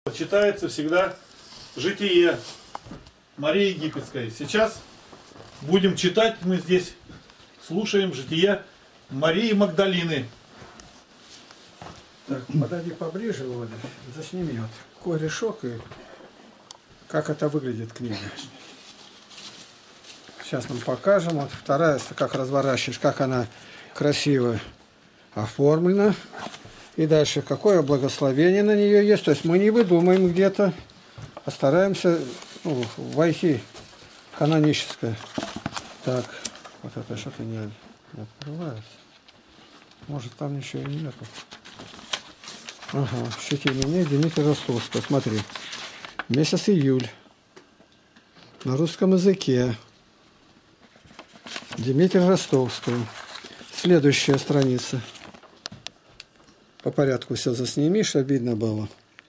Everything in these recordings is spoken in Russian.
Читается всегда житие Марии Египетской. Сейчас будем читать, мы здесь слушаем житие Марии Магдалины. Так, подойди поближе, Володя, засними вот корешок и как это выглядит книга. Сейчас нам покажем. Вот вторая, как разворачиваешь, как она красиво оформлена. И дальше, какое благословение на нее есть. То есть мы не выдумаем где-то, а стараемся войти каноническое. Так, вот это что-то не открывается. Может, там ничего и нету. Ага, чтение Дмитрия Ростовского. Смотри. Месяц июль. На русском языке. Дмитрий Ростовский. Следующая страница. По порядку все засними, чтобы видно было.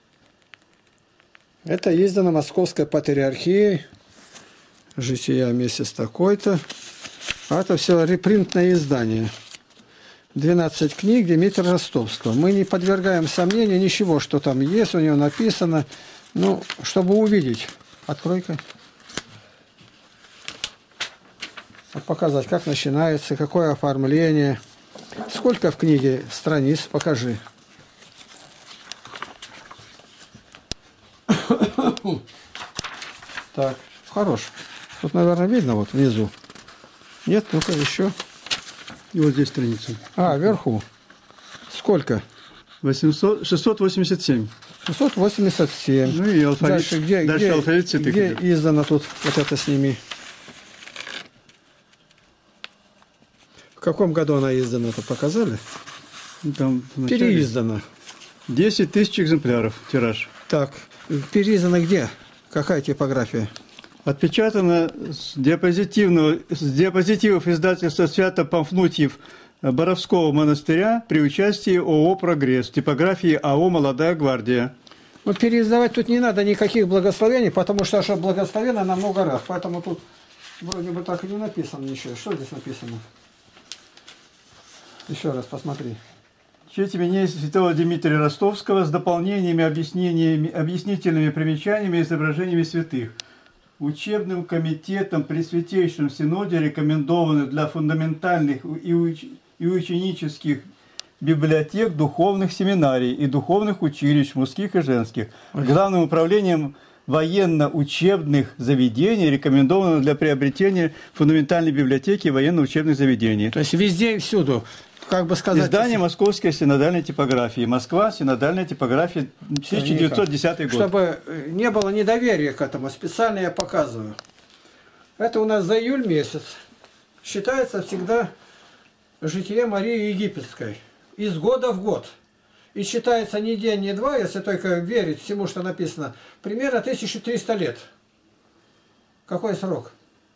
Это издано Московской патриархией. Жития месяц такой-то. А это все репринтное издание. 12 книг Дмитрия Ростовского. Мы не подвергаем сомнению ничего, что там есть, у него написано. Ну, чтобы увидеть. Открой-ка. Вот показать, как начинается, какое оформление. Сколько в книге страниц? Покажи. Так, хорош. Тут, наверное, видно вот внизу. Нет, ну-ка еще. И вот здесь страница. А, вверху. Сколько? 687. 687. Ну и алфавит. Дальше алфавит цветы. Где издано тут? Вот это сними. В каком году она издана? Это показали? Там переиздана. 10 тысяч экземпляров тираж. Так, переиздана где? Какая типография? Отпечатано с диапозитивов издательства Свято-Памфнутьев Боровского монастыря при участии ООО «Прогресс», типографии АО «Молодая гвардия». Ну, переиздавать тут не надо никаких благословений, потому что благословенно на много раз. Поэтому тут вроде бы так и не написано ничего. Что здесь написано? Еще раз посмотри. Чтение святого Дмитрия Ростовского с дополнениями, объяснениями, объяснительными примечаниями и изображениями святых. Учебным комитетом при Святейшем Синоде рекомендованы для фундаментальных и ученических библиотек, духовных семинарий и духовных училищ, мужских и женских. Главным управлением военно-учебных заведений рекомендовано для приобретения фундаментальной библиотеки и военно-учебных заведений. То есть везде и всюду. Как бы сказать, издание Московской синодальной типографии. Москва, синодальная типография, 1910 год. Чтобы не было недоверия к этому, специально я показываю. Это у нас за июль месяц. Считается всегда житие Марии Египетской. Из года в год. И считается не день, не два, если только верить всему, что написано. Примерно 1300 лет. Какой срок?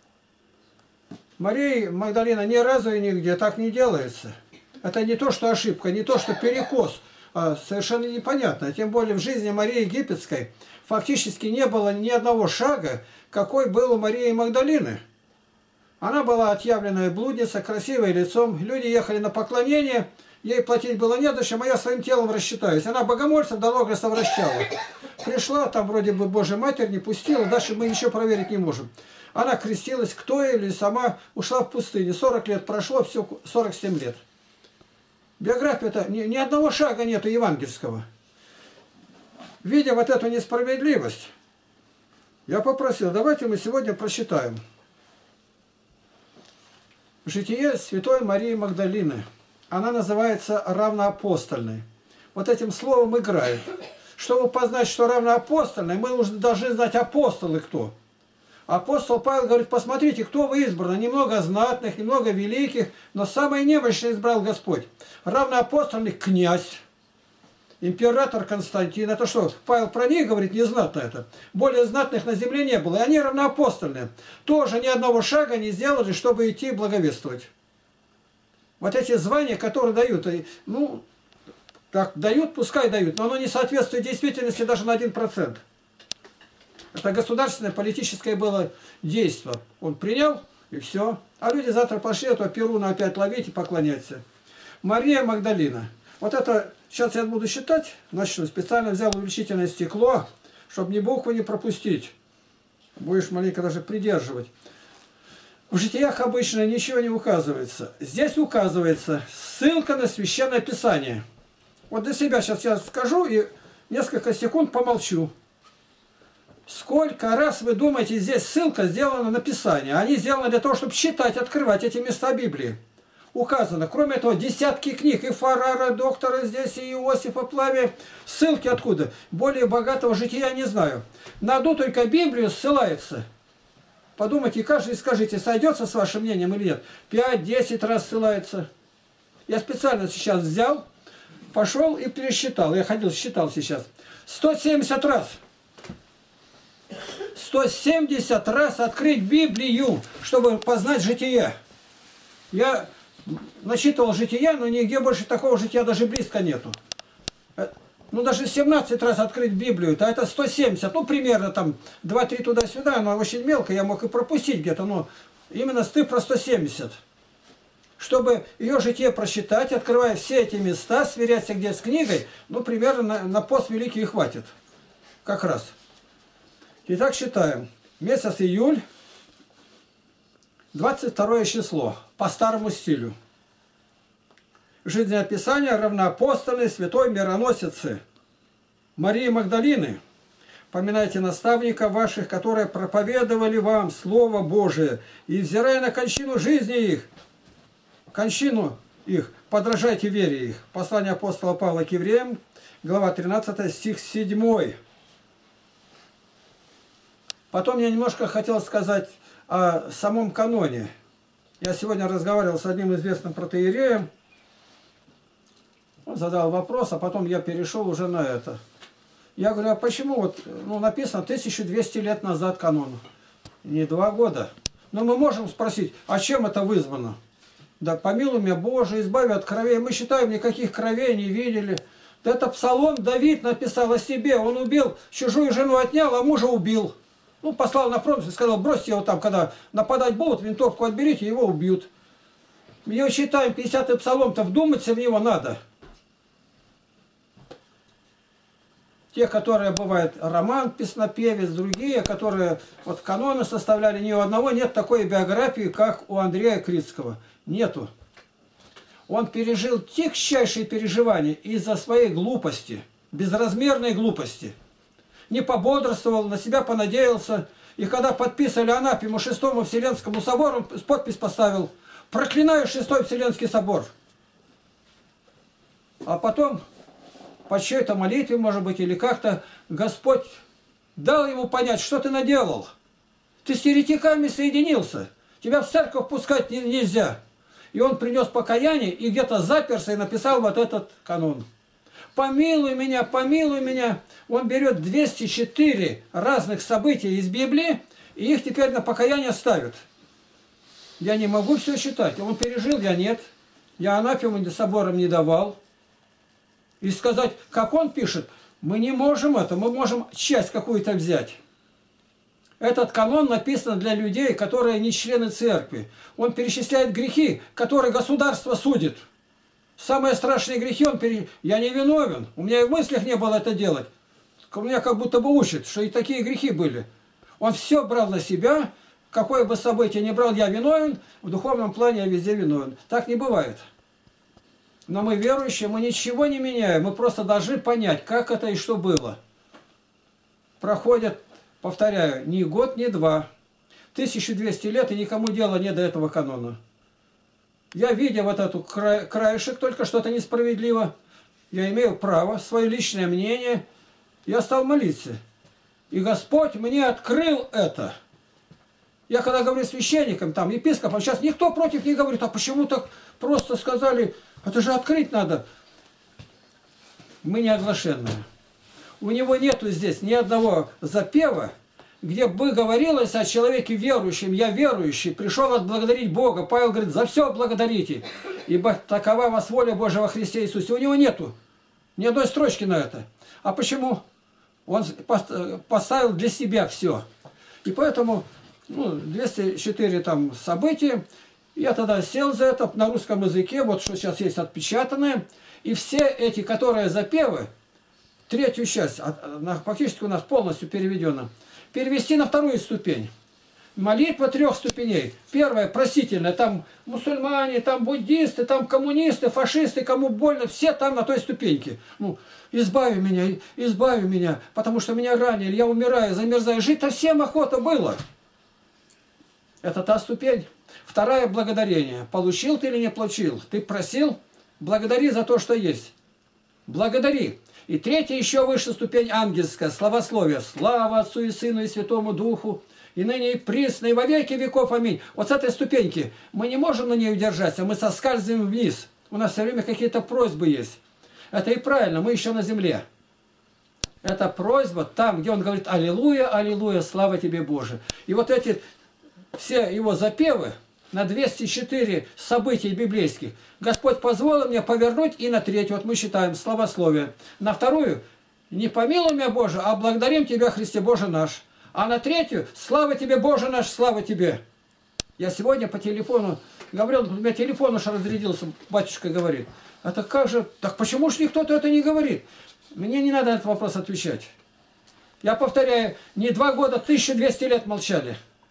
Мария Магдалина ни разу и нигде так не делается. Это не то, что ошибка, не то, что перекос, а совершенно непонятно. Тем более в жизни Марии Египетской фактически не было ни одного шага, какой был у Марии Магдалины. Она была отъявленная блудница, красивая лицом. Люди ехали на поклонение, ей платить было не за чем, а я своим телом рассчитаюсь. Она богомольцев до лога совращала. Пришла, там вроде бы Божья Матерь не пустила, дальше мы ничего проверить не можем. Она крестилась, кто или сама ушла в пустыню. 40 лет прошло, все 47 лет. Биография-то ни одного шага нету евангельского. Видя вот эту несправедливость, я попросил, давайте мы сегодня прочитаем житие святой Марии Магдалины. Она называется равноапостольной. Вот этим словом играет. Чтобы познать, что равноапостольной, мы должны знать апостолы кто. Апостол Павел говорит, посмотрите, кто вы избраны. Немного знатных, немного великих, но самое немощное избрал Господь. Равноапостольный князь, император Константин. Это что, Павел про них говорит, не знатно это. Более знатных на земле не было. И они равноапостольные. Тоже ни одного шага не сделали, чтобы идти благовествовать. Вот эти звания, которые дают, ну, так дают, пускай дают, но оно не соответствует действительности даже на 1%. Это государственное, политическое было действие. Он принял, и все. А люди завтра пошли, а то Перуна опять ловить и поклоняться. Мария Магдалина. Вот это, сейчас я буду считать, начну. Специально взял увеличительное стекло, чтобы ни буквы не пропустить. Будешь маленько даже придерживать. В житиях обычно ничего не указывается. Здесь указывается ссылка на Священное Писание. Вот для себя сейчас я скажу и несколько секунд помолчу. Сколько раз вы думаете, здесь ссылка сделана на Писание? Они сделаны для того, чтобы читать, открывать эти места Библии. Указано. Кроме этого, десятки книг. И Фарара, доктора здесь, и Иосифа Плавия. Ссылки откуда? Более богатого жития не знаю. На одну только Библию ссылается. Подумайте, каждый скажите, сойдется с вашим мнением или нет. 5-10 раз ссылается. Я специально сейчас взял, пошел и пересчитал. Я ходил, считал сейчас. 170 раз. 170 раз открыть Библию, чтобы познать житие. Я насчитывал жития, но нигде больше такого жития даже близко нету. Ну, даже 17 раз открыть Библию, то это 170. Ну, примерно там 2-3 туда-сюда, но очень мелко, я мог и пропустить где-то, но именно с цифра 170. Чтобы ее житие просчитать, открывая все эти места, сверяться где с книгой, ну, примерно на пост великий и хватит. Как раз. Итак, считаем. Месяц июль, 22 число, по старому стилю. Жизнеописание равноапостольной святой мироносицы Марии Магдалины. Поминайте наставников ваших, которые проповедовали вам Слово Божие, и, взирая на кончину жизни их, подражайте вере их. Послание апостола Павла к евреям, глава 13, стих 7. Потом я немножко хотел сказать о самом каноне. Я сегодня разговаривал с одним известным протоиереем. Он задал вопрос, а потом я перешел уже на это. Я говорю, а почему вот, ну, написано 1200 лет назад канон? Не 2 года. Но мы можем спросить, а чем это вызвано? Да помилуй меня, Боже, избави от кровей. Мы считаем, никаких кровей не видели. Да это Псалом Давид написал о себе. Он убил, чужую жену отнял, а мужа убил. Ну, послал на фронт и сказал, бросьте его там, когда нападать будут, винтовку отберите, его убьют. Мы считаем, 50-й Псалом-то вдуматься в него надо. Те, которые бывают роман, песнопевец, другие, которые вот каноны составляли, ни у одного нет такой биографии, как у Андрея Крицкого. Нету. Он пережил тягчайшие переживания из-за своей глупости, безразмерной глупости. Не пободрствовал, на себя понадеялся. И когда подписывали анафему Шестому Вселенскому собору, он подпись поставил: «Проклинаю Шестой Вселенский собор». А потом, по чьей-то молитве, может быть, или как-то, Господь дал ему понять, что ты наделал. Ты с еретиками соединился. Тебя в церковь пускать нельзя. И он принес покаяние и где-то заперся и написал вот этот канон. «Помилуй меня, помилуй меня». Он берет 204 разных события из Библии, и их теперь на покаяние ставит. Я не могу все читать. Он пережил, я нет. Я анафему собором не давал. И сказать, как он пишет, мы не можем это, мы можем часть какую-то взять. Этот канон написан для людей, которые не члены церкви. Он перечисляет грехи, которые государство судит. Самые страшные грехи он Я не виновен, у меня и в мыслях не было это делать. У меня как будто бы учат, что и такие грехи были. Он все брал на себя, какое бы событие ни брал, я виновен, в духовном плане я везде виновен. Так не бывает. Но мы верующие, мы ничего не меняем, мы просто должны понять, как это и что было. Проходит, повторяю, ни год, ни 2. 1200 лет, и никому дела нет до этого канона. Я, видя вот эту краешек, только что-то несправедливо, я имею право, свое личное мнение, я стал молиться. И Господь мне открыл это. Я когда говорю священникам, там, епископам, сейчас никто против не говорит, а почему так просто сказали, это же открыть надо. Мы не оглашенные. У него нету здесь ни одного запева, где бы говорилось о человеке верующем, я верующий, пришел отблагодарить Бога. Павел говорит, за все благодарите, ибо такова вас воля Божия во Христе Иисусе. У него нету ни одной строчки на это. А почему? Он поставил для себя все. И поэтому 204 там события, Я тогда сел за это на русском языке, вот что сейчас есть отпечатанное. И все эти, которые запевы, третью часть, фактически у нас полностью переведено, перевести на вторую ступень. Молитва 3 ступеней. Первая просительная, там мусульмане, там буддисты, там коммунисты, фашисты, кому больно, все там на той ступеньке. Ну, избави меня, потому что меня ранили, я умираю, замерзаю. Жить-то всем охота было. Это та ступень. Вторая — благодарение. Получил ты или не получил? Ты просил? Благодари за то, что есть. Благодари. И третья, еще выше ступень ангельская, славословие. Слава Отцу и Сыну и Святому Духу, и ныне и присно, и во веки веков. Аминь. Вот с этой ступеньки мы не можем на ней удержаться, мы соскальзываем вниз. У нас все время какие-то просьбы есть. Это и правильно, мы еще на земле. Это просьба там, где он говорит: аллилуйя, аллилуйя, слава тебе, Боже. И вот эти все его запевы на 204 событий библейских Господь позволил мне повернуть, и на третью, вот мы считаем, славословие. На вторую — не помилуй меня, Боже, а благодарим Тебя, Христе Боже наш. А на третью — слава Тебе, Боже наш, слава Тебе. Я сегодня по телефону говорил, у меня телефон уж разрядился, батюшка говорит. Это как же, так почему ж никто-то это не говорит? Мне не надо на этот вопрос отвечать. Я повторяю, не 2 года, 1200 лет молчали.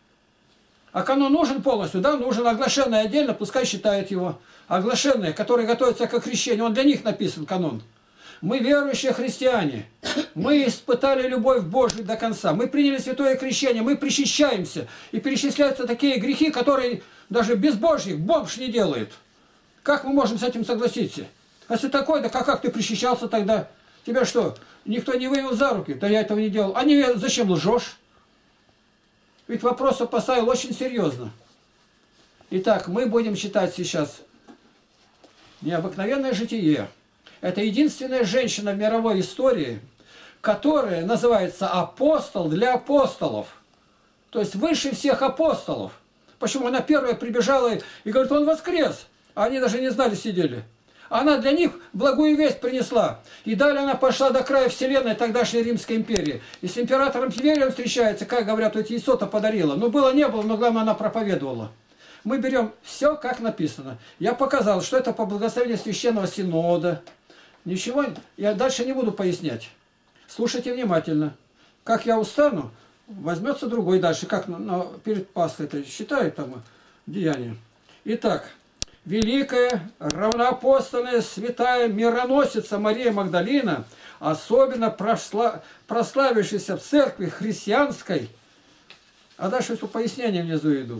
А канон нужен полностью? Да, нужен. Оглашенный отдельно, пускай считают его. Оглашенные, которые готовятся к крещению, он для них написан, канон. Мы верующие христиане. Мы испытали любовь Божию до конца. Мы приняли святое крещение, мы причащаемся. И перечисляются такие грехи, которые даже безбожник, бомж не делает. Как мы можем с этим согласиться? А если такой, да как ты причащался тогда? Тебя что, никто не вывел за руки? Да я этого не делал. А не зачем лжешь? Ведь вопрос поставил очень серьезно. Итак, мы будем читать сейчас необыкновенное житие. Это единственная женщина в мировой истории, которая называется апостол для апостолов. То есть выше всех апостолов. Почему? Она первая прибежала и говорит: он воскрес. А они даже не знали, сидели. Она для них благую весть принесла. И далее она пошла до края вселенной тогдашней Римской империи. И с императором Тиверием встречается, как говорят, вот яйцо-то подарила. Ну, было, не было, но главное, она проповедовала. Мы берем все, как написано. Я показал, что это по благословению Священного Синода. Ничего, я дальше не буду пояснять. Слушайте внимательно. Как я устану, возьмется другой дальше. Как перед Пасхой это считают там деяния. Итак. Великая, равноапостольная, святая мироносица Мария Магдалина, особенно прославившаяся в церкви христианской, а дальше по пояснениям внизу идут.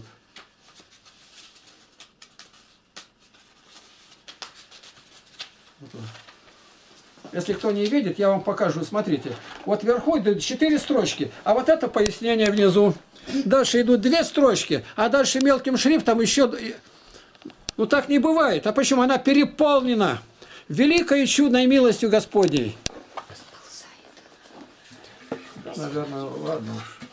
Если кто не видит, я вам покажу, смотрите. Вот вверху идут 4 строчки, а вот это пояснение внизу. Дальше идут 2 строчки, а дальше мелким шрифтом еще... Ну так не бывает. А почему? Она переполнена великой и чудной милостью Господней. Наверное, ладно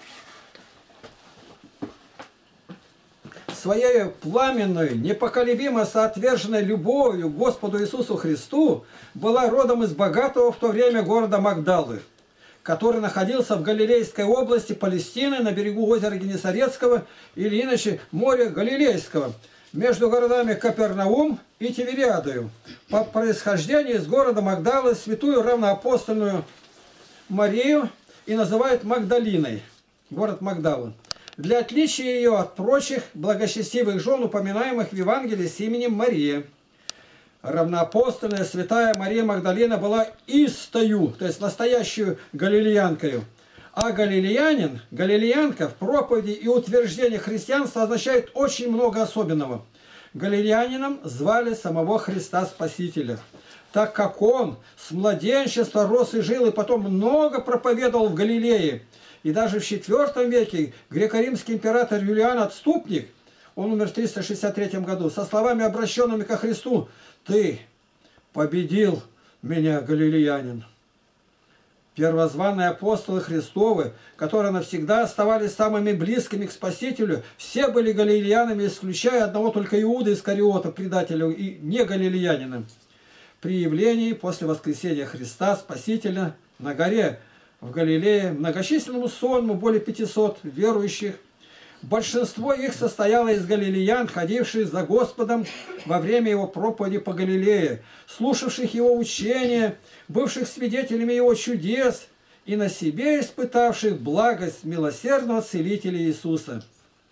уж. Своей пламенной, непоколебимо соотверженной любовью к Господу Иисусу Христу была родом из богатого в то время города Магдалы, который находился в Галилейской области Палестины на берегу озера Генесарецкого или иначе моря Галилейского, между городами Капернаум и Тивериадою, по происхождению из города Магдалы святую равноапостольную Марию и называют Магдалиной, город Магдалы, для отличия ее от прочих благочестивых жен, упоминаемых в Евангелии с именем Мария. Равноапостольная святая Мария Магдалина была истою, то есть настоящую галилеянкою. А галилеянин, галилеянка в проповеди и утверждении христианства означает очень много особенного. Галилеянином звали самого Христа Спасителя, так как он с младенчества рос и жил, и потом много проповедовал в Галилее. И даже в IV веке греко-римский император Юлиан Отступник, он умер в 363 году, со словами, обращенными ко Христу: «Ты победил меня, галилеянин». Первозванные апостолы Христовы, которые навсегда оставались самыми близкими к Спасителю, все были галилеянами, исключая одного только Иуда Искариота, предателя и не галилеянина. При явлении после воскресения Христа Спасителя на горе в Галилее многочисленному сонму более 500 верующих Большинство их состояло из галилеян, ходивших за Господом во время его проповеди по Галилее, слушавших его учения, бывших свидетелями его чудес и на себе испытавших благость милосердного Целителя Иисуса.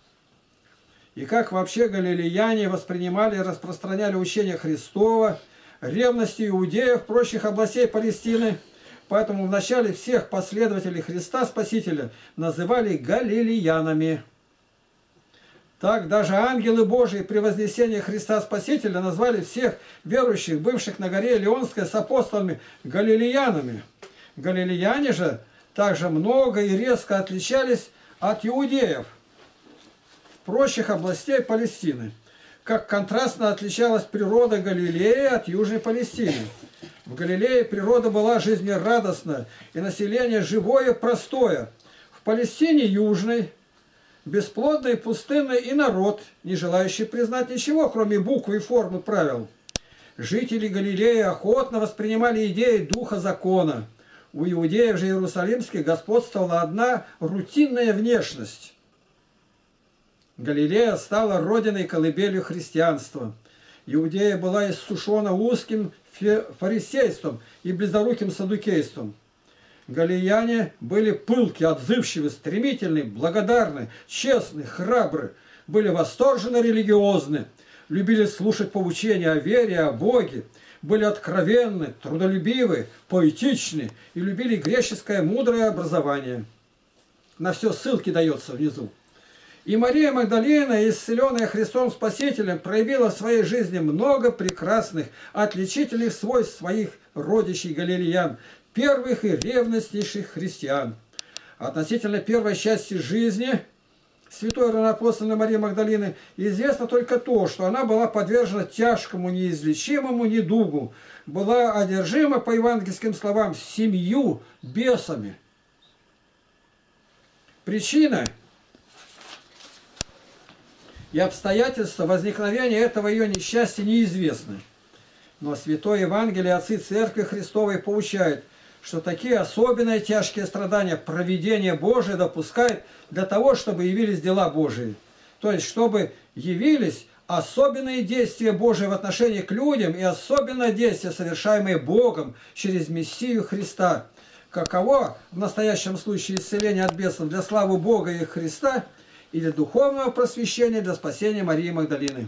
И как вообще галилеяне воспринимали и распространяли учение Христова, ревности иудеев прочих областей Палестины, поэтому вначале всех последователей Христа Спасителя называли галилеянами. Так даже ангелы Божии при вознесении Христа Спасителя назвали всех верующих, бывших на горе Леонской с апостолами, галилеянами. Галилеяне же также много и резко отличались от иудеев, прочих областей Палестины. Как контрастно отличалась природа Галилеи от Южной Палестины. В Галилее природа была жизнерадостная и население живое, простое. В Палестине Южной бесплодный, пустынный и народ, не желающий признать ничего, кроме буквы и формы правил. Жители Галилеи охотно воспринимали идеи духа закона. У иудеев же иерусалимских господствовала одна рутинная внешность. Галилея стала родиной колыбелью христианства. Иудея была иссушена узким фарисейством и близоруким саддукейством. Галилеяне были пылки, отзывчивы, стремительны, благодарны, честны, храбры, были восторженно религиозны, любили слушать поучения о вере, о Боге, были откровенны, трудолюбивы, поэтичны и любили греческое мудрое образование. На все ссылки дается внизу. И Мария Магдалина, исцеленная Христом Спасителем, проявила в своей жизни много прекрасных, отличительных свойств своих родичей галилеян, первых и ревностнейших христиан. Относительно первой части жизни святой равноапостольной Марии Магдалины известно только то, что она была подвержена тяжкому, неизлечимому недугу, была одержима, по евангельским словам, 7 бесами. Причина и обстоятельства возникновения этого ее несчастья неизвестны. Но Святое Евангелие отцы Церкви Христовой поучают, что такие особенные тяжкие страдания провидение Божие допускает для того, чтобы явились дела Божии. То есть, чтобы явились особенные действия Божии в отношении к людям и особенное действие, совершаемое Богом через Мессию Христа. Каково в настоящем случае исцеление от бесов для славы Бога и Христа или духовного просвещения для спасения Марии Магдалины.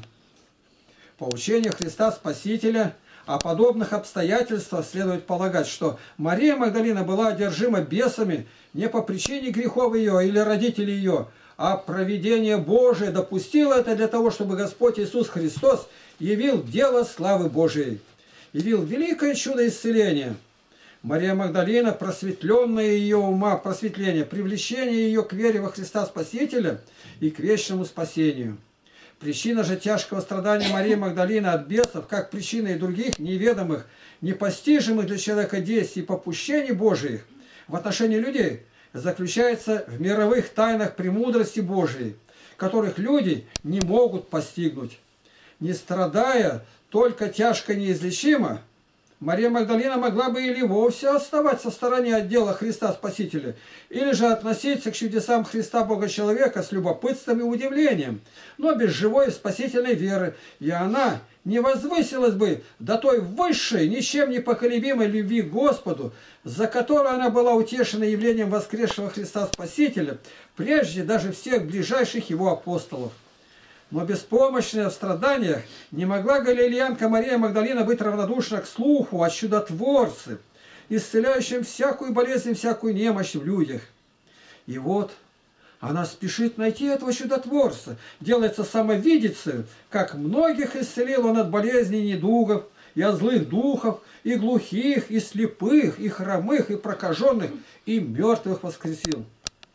По учению Христа Спасителя о подобных обстоятельствах следует полагать, что Мария Магдалина была одержима бесами не по причине грехов ее или родителей ее, а провидение Божие допустило это для того, чтобы Господь Иисус Христос явил дело славы Божией, явил великое чудо исцеления. Мария Магдалина, просветленная ее ума, просветление, привлечение ее к вере во Христа Спасителя и к вечному спасению. Причина же тяжкого страдания Марии Магдалины от бесов, как причина и других неведомых, непостижимых для человека действий и попущений Божиих в отношении людей, заключается в мировых тайнах премудрости Божией, которых люди не могут постигнуть. Не страдая только тяжко неизлечимо, Мария Магдалина могла бы или вовсе оставаться в стороне от дела Христа Спасителя, или же относиться к чудесам Христа Бога-человека с любопытством и удивлением, но без живой спасительной веры, и она не возвысилась бы до той высшей, ничем не поколебимой любви к Господу, за которую она была утешена явлением воскресшего Христа Спасителя, прежде даже всех ближайших его апостолов. Но беспомощная в страданиях не могла галилеянка Мария Магдалина быть равнодушна к слуху о чудотворце, исцеляющем всякую болезнь, всякую немощь в людях. И вот она спешит найти этого чудотворца, делается самовидицей, как многих исцелил он от болезней и недугов, и от злых духов, и глухих, и слепых, и хромых, и прокаженных, и мертвых воскресил.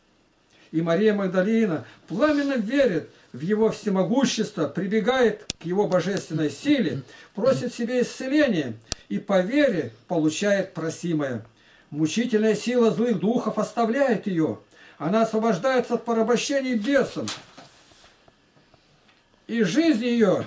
И Мария Магдалина пламенно верит в его всемогущество, прибегает к его божественной силе, просит себе исцеления и по вере получает просимое. Мучительная сила злых духов оставляет ее. Она освобождается от порабощений бесом. И жизнь ее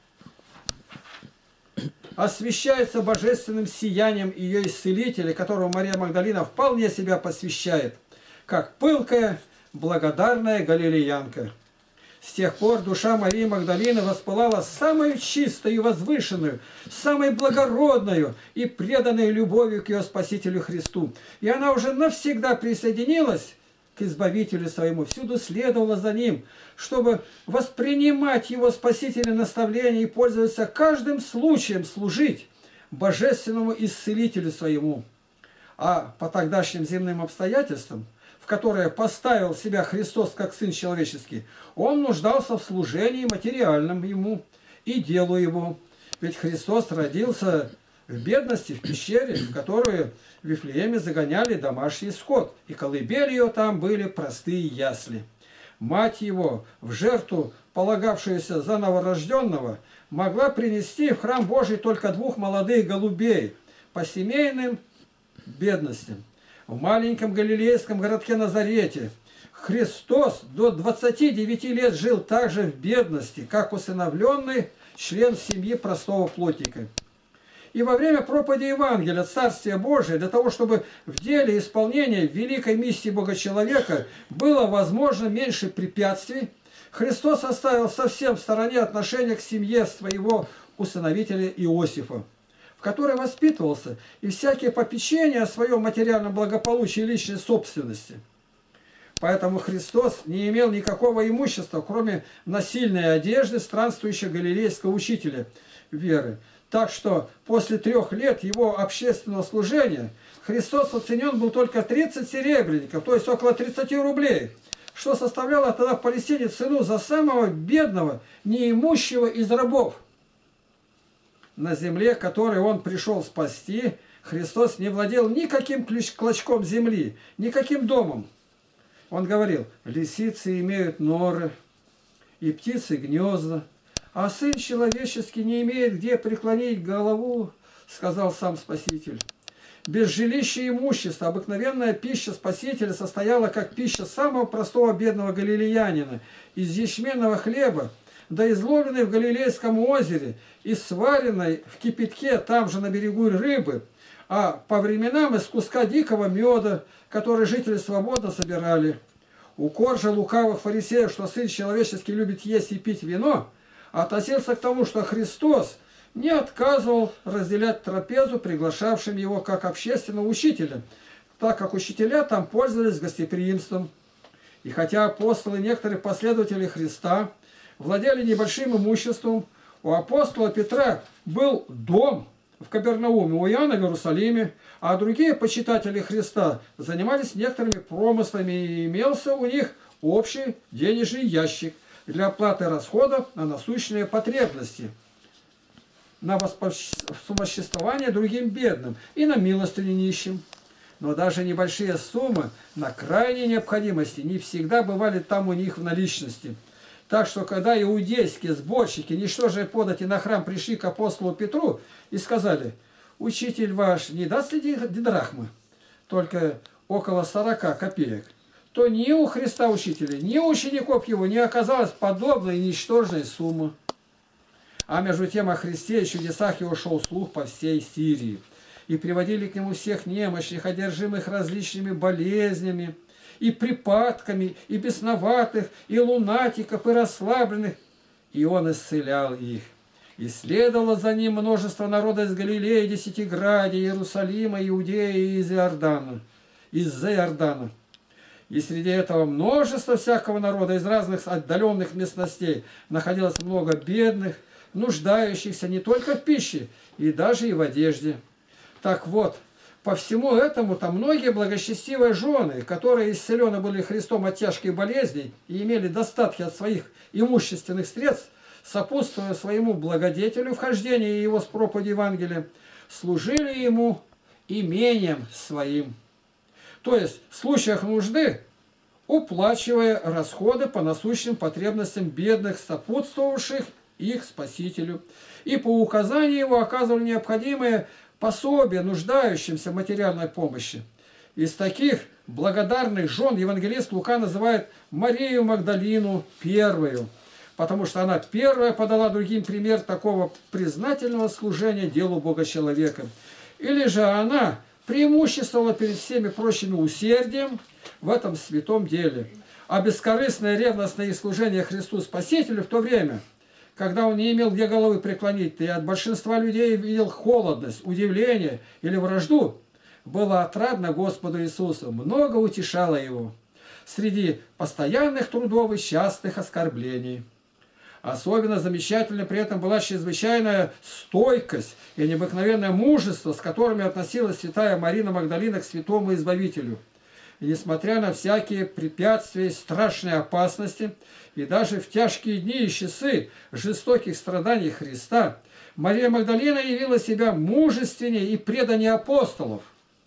освещается божественным сиянием ее исцелителя, которого Мария Магдалина вполне себя посвящает, как пылкая, благодарная галилеянка. С тех пор душа Марии Магдалины воспылала самую чистую и возвышенную, самой благородную и преданной любовью к ее Спасителю Христу. И она уже навсегда присоединилась к Избавителю своему, всюду следовала за Ним, чтобы воспринимать Его спасительное наставление и пользоваться каждым случаем служить Божественному Исцелителю своему. А по тогдашним земным обстоятельствам, в которое поставил себя Христос как Сын Человеческий, Он нуждался в служении материальном Ему и делу Его. Ведь Христос родился в бедности, в пещере, в которую в Вифлееме загоняли домашний скот, и колыбель ее там были простые ясли. Мать его, в жертву, полагавшуюся за новорожденного, могла принести в храм Божий только 2 молодых голубей по семейным бедностям. В маленьком галилейском городке Назарете Христос до 29 лет жил также в бедности, как усыновленный член семьи простого плотника. И во время проповеди Евангелия Царствия Божия, для того, чтобы в деле исполнения великой миссии Бога-человека было возможно меньше препятствий, Христос оставил совсем в стороне отношения к семье своего усыновителя Иосифа, в которой воспитывался, и всякие попечения о своем материальном благополучии и личной собственности. Поэтому Христос не имел никакого имущества, кроме насильной одежды странствующего галилейского учителя веры. Так что после 3 лет его общественного служения Христос оценен был только 30 серебряников, то есть около 30 рублей, что составляло тогда в Палестине цену за самого бедного, неимущего из рабов. На земле, которой он пришел спасти, Христос не владел никаким клочком земли, никаким домом. Он говорил: лисицы имеют норы, и птицы гнезда, а Сын Человеческий не имеет где преклонить голову, сказал сам Спаситель. Без жилища и имущества обыкновенная пища Спасителя состояла как пища самого простого бедного галилеянина из ячменного хлеба, да изловленной в Галилейском озере и сваренной в кипятке там же на берегу рыбы, а по временам из куска дикого меда, который жители свободно собирали. Укор же лукавых фарисеев, что Сын Человеческий любит есть и пить вино, относился к тому, что Христос не отказывал разделять трапезу приглашавшим его как общественного учителя, так как учителя там пользовались гостеприимством. И хотя апостолы и некоторые последователи Христа владели небольшим имуществом, у апостола Петра был дом в Капернауме, у Иоанна в Иерусалиме, а другие почитатели Христа занимались некоторыми промыслами, и имелся у них общий денежный ящик для оплаты расходов на насущные потребности, на вспомоществование другим бедным и на милостыню нищим. Но даже небольшие суммы на крайней необходимости не всегда бывали там у них в наличности. Так что, когда иудейские сборщики, ничтожие подати на храм, пришли к апостолу Петру и сказали: «Учитель ваш не даст ли дидрахмы, только около 40 копеек», то ни у Христа Учителя, ни у учеников его не оказалось подобной ничтожной суммы. А между тем о Христе и чудесах его шел слух по всей Сирии. И приводили к нему всех немощных, одержимых различными болезнями, и припадками, и бесноватых, и лунатиков, и расслабленных. И он исцелял их. И следовало за ним множество народа из Галилеи, Десятиградия, Иерусалима, Иудеи и из-за Иордана. И среди этого множества всякого народа из разных отдаленных местностей находилось много бедных, нуждающихся не только в пище, и даже и в одежде. Так вот, по всему этому там многие благочестивые жены, которые исцелены были Христом от тяжких болезней и имели достатки от своих имущественных средств, сопутствуя своему благодетелю в хождении его с проповедью Евангелия, служили ему имением своим. То есть в случаях нужды уплачивая расходы по насущным потребностям бедных, сопутствовавших их Спасителю, и по указанию его оказывали необходимые пособия нуждающимся в материальной помощи. Из таких благодарных жен евангелист Лука называет Марию Магдалину первую, потому что она первая подала другим пример такого признательного служения делу Бога-человека. Или же она преимуществовала перед всеми прочими усердием в этом святом деле. а бескорыстное ревностное служение Христу Спасителю в то время, когда он не имел где головы преклонить, и от большинства людей видел холодность, удивление или вражду, было отрадно Господу Иисусу, много утешало его среди постоянных трудов и частых оскорблений. Особенно замечательной при этом была чрезвычайная стойкость и необыкновенное мужество, с которыми относилась святая Марина Магдалина к святому Избавителю. И несмотря на всякие препятствия, страшные опасности, и даже в тяжкие дни и часы жестоких страданий Христа, Мария Магдалина явила себя мужественнее и преданнее апостолов.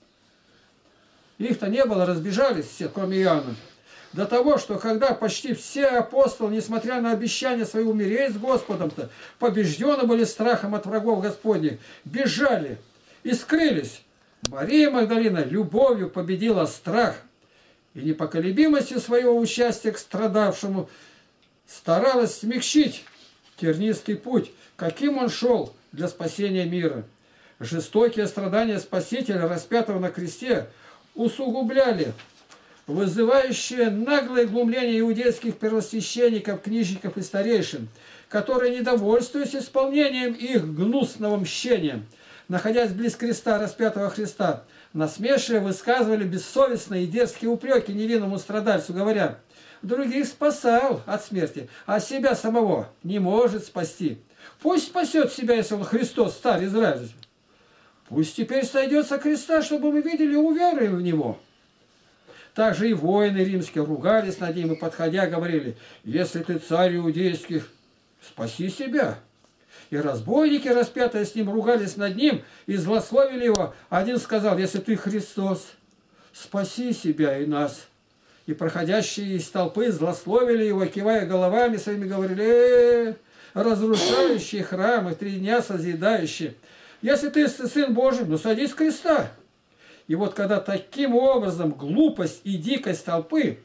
Их-то не было, разбежались все, кроме Иоанна. До того, что когда почти все апостолы, несмотря на обещание свое умереть с Господом-то, побеждены были страхом от врагов Господних, бежали и скрылись, Мария Магдалина любовью победила страх и непоколебимостью своего участия к страдавшему старалась смягчить тернистый путь, каким он шел для спасения мира. Жестокие страдания Спасителя, распятого на кресте, усугубляли вызывающее наглое глумление иудейских первосвященников, книжников и старейшин, которые, недовольствуясь исполнением их гнусного мщения, находясь близ креста распятого Христа, насмешливо высказывали бессовестные и дерзкие упреки невинному страдальцу, говоря: других спасал от смерти, а себя самого не может спасти. Пусть спасет себя, если он Христос, царь Израиль. Пусть теперь сойдет со креста, чтобы мы видели и уверовали в Него. Также и воины римские ругались над ним и, подходя, говорили: если ты царь иудейских, спаси себя. И разбойники, распятые с ним, ругались над ним и злословили его. Один сказал: если ты Христос, спаси себя и нас. И проходящие из толпы злословили его, кивая головами своими, говорили: разрушающий храмы, 3 дня созидающий, если ты Сын Божий, ну садись с креста. И вот когда таким образом глупость и дикость толпы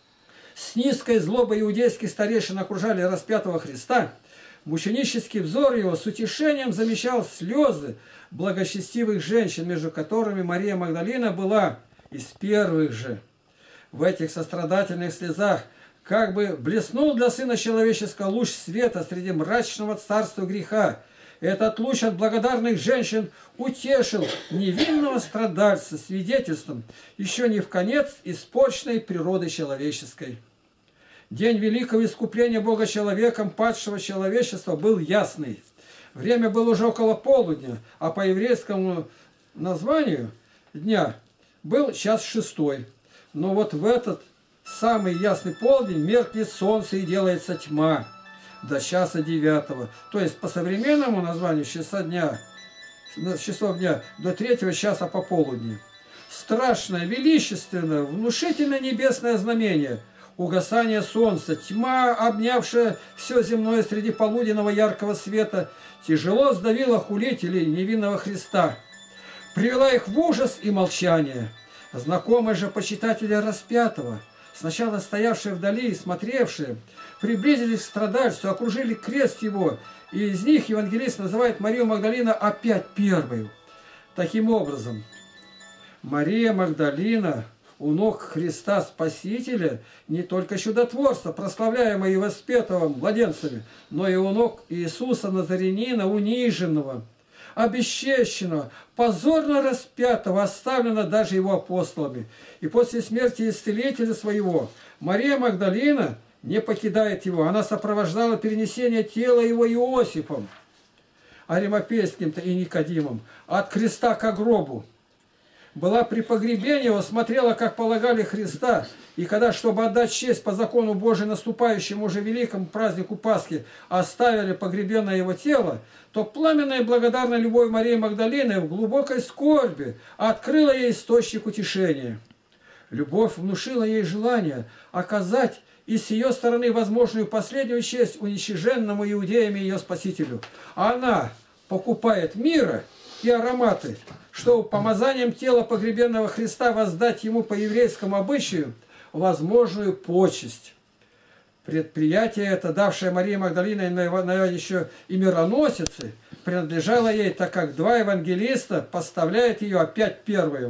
с низкой злобой иудейских старейшин окружали распятого Христа, мученический взор его с утешением замечал слезы благочестивых женщин, между которыми Мария Магдалина была из первых же. В этих сострадательных слезах как бы блеснул для Сына Человеческого луч света среди мрачного царства греха. Этот луч от благодарных женщин утешил невинного страдальца свидетельством еще не в конец испорченной природы человеческой. День великого искупления Бога человеком падшего человечества был ясный. Время было уже около полудня, а по еврейскому названию дня был час 6. Но вот в этот самый ясный полдень меркнет солнце и делается тьма до часа 9. То есть по современному названию с часов дня до 3 часа пополудни. Страшное, величественное, внушительное небесное знамение. Угасание солнца, тьма, обнявшая все земное среди полуденного яркого света, тяжело сдавила хулителей невинного Христа. Привела их в ужас и молчание. Знакомые же почитатели распятого, сначала стоявшие вдали и смотревшие, приблизились к страдальцу, окружили крест его, и из них евангелист называет Марию Магдалину опять первой. Таким образом, Мария Магдалина у ног Христа Спасителя не только чудотворца, прославляемого и воспетого младенцами, но и у ног Иисуса Назарянина, униженного, обесчещенного, позорно распятого, оставлено даже его апостолами. И после смерти исцелителя своего Мария Магдалина не покидает его. Она сопровождала перенесение тела его Иосифом, Аримафейским-то и Никодимом, от креста к гробу. Была при погребении его, смотрела, как полагали Христа, и когда, чтобы отдать честь по закону Божию наступающему уже великому празднику Пасхи, оставили погребенное его тело, то пламенная и благодарная любовь Марии Магдалины в глубокой скорби открыла ей источник утешения. Любовь внушила ей желание оказать и с ее стороны возможную последнюю честь уничиженному иудеями ее Спасителю. А она покупает мира и ароматы, чтобы помазанием тела погребенного Христа воздать ему по еврейскому обычаю возможную почесть. Предприятие это, давшее Марии Магдалине, наверное, еще и мироносицы, принадлежало ей, так как 2 евангелиста поставляют ее опять первую.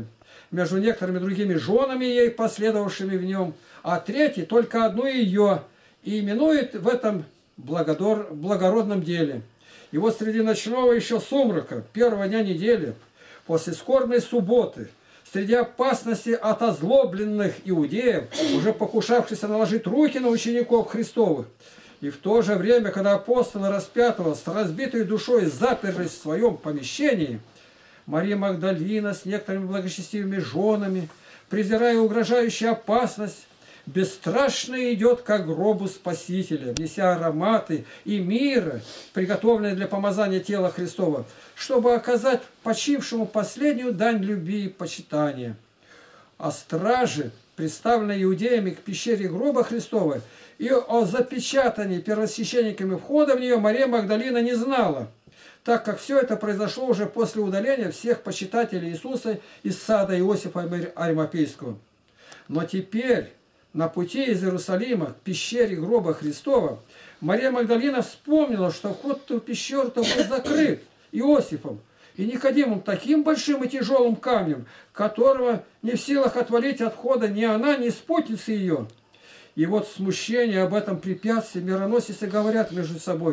между некоторыми другими женами ей, последовавшими в нем, а третий только одну ее, и именует в этом благородном деле. И вот среди ночного еще сумрака, первого дня недели, после скорбной субботы, среди опасности от озлобленных иудеев, уже покушавшихся наложить руки на учеников Христовых, и в то же время, когда апостолы распятого с разбитой душой заперлись в своем помещении, Мария Магдалина с некоторыми благочестивыми женами, презирая угрожающую опасность, бесстрашно идет к гробу Спасителя, неся ароматы и мира, приготовленные для помазания тела Христова, чтобы оказать почившему последнюю дань любви и почитания. О страже, представленной иудеями к пещере гроба Христова, и о запечатании первосвященниками входа в нее Мария Магдалина не знала, так как все это произошло уже после удаления всех почитателей Иисуса из сада Иосифа Аримафейского. Но теперь, на пути из Иерусалима к пещере гроба Христова, Мария Магдалина вспомнила, что вход в ту пещеру-то был закрыт Иосифом и Никодимом таким большим и тяжелым камнем, которого не в силах отвалить от входа ни она, ни спутницы ее. И вот в смущении об этом препятствии мироносицы говорят между собой: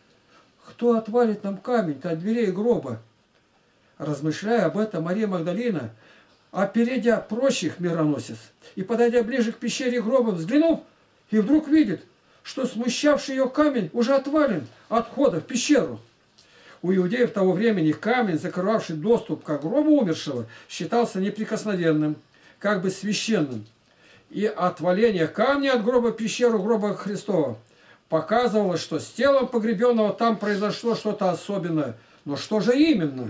кто отвалит нам камень-то от дверей гроба? Размышляя об этом, Мария Магдалина, опередя прочих мироносец, и подойдя ближе к пещере гроба, взглянув, и вдруг видит, что смущавший ее камень уже отвален от входа в пещеру. У иудеев того времени камень, закрывавший доступ к гробу умершего, считался неприкосновенным, как бы священным. И отваление камня от гроба в пещеру гроба Христова показывало, что с телом погребенного там произошло что-то особенное. Но что же именно?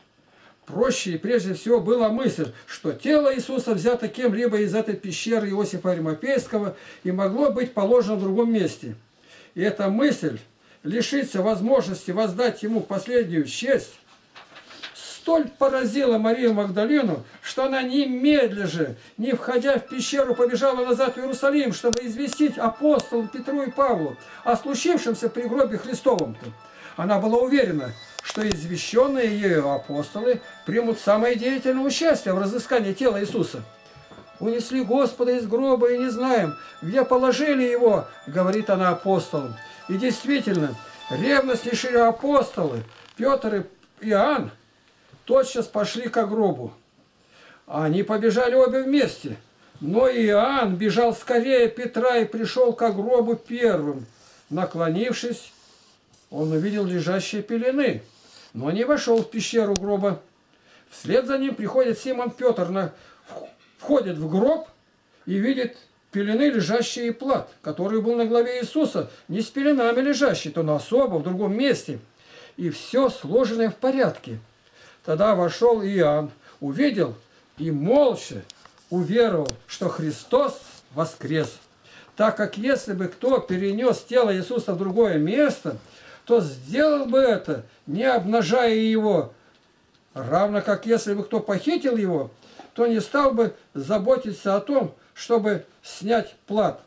Проще и прежде всего была мысль, что тело Иисуса взято кем-либо из этой пещеры Иосифа Аримафейского и могло быть положено в другом месте. И эта мысль лишиться возможности воздать ему последнюю честь столь поразила Марию Магдалину, что она немедля же, не входя в пещеру, побежала назад в Иерусалим, чтобы известить апостолам Петру и Павлу о случившемся при гробе Христовом-то. Она была уверена, что извещенные ею апостолы примут самое деятельное участие в разыскании тела Иисуса. «Унесли Господа из гроба и не знаем, где положили его», — говорит она апостолам. И действительно, ревностнейшие апостолы Петр и Иоанн тотчас пошли к гробу. Они побежали обе вместе, но Иоанн бежал скорее Петра и пришел к гробу первым. Наклонившись, он увидел лежащие пелены, но не вошел в пещеру гроба. Вслед за ним приходит Симон Петр, входит в гроб и видит пелены, лежащие и плат, который был на голове Иисуса, не с пеленами лежащий, то на особо, в другом месте, и все сложенное в порядке. Тогда вошел Иоанн, увидел и молча уверовал, что Христос воскрес. Так как если бы кто перенес тело Иисуса в другое место, то сделал бы это, не обнажая его. Равно как если бы кто похитил его, то не стал бы заботиться о том, чтобы снять плат,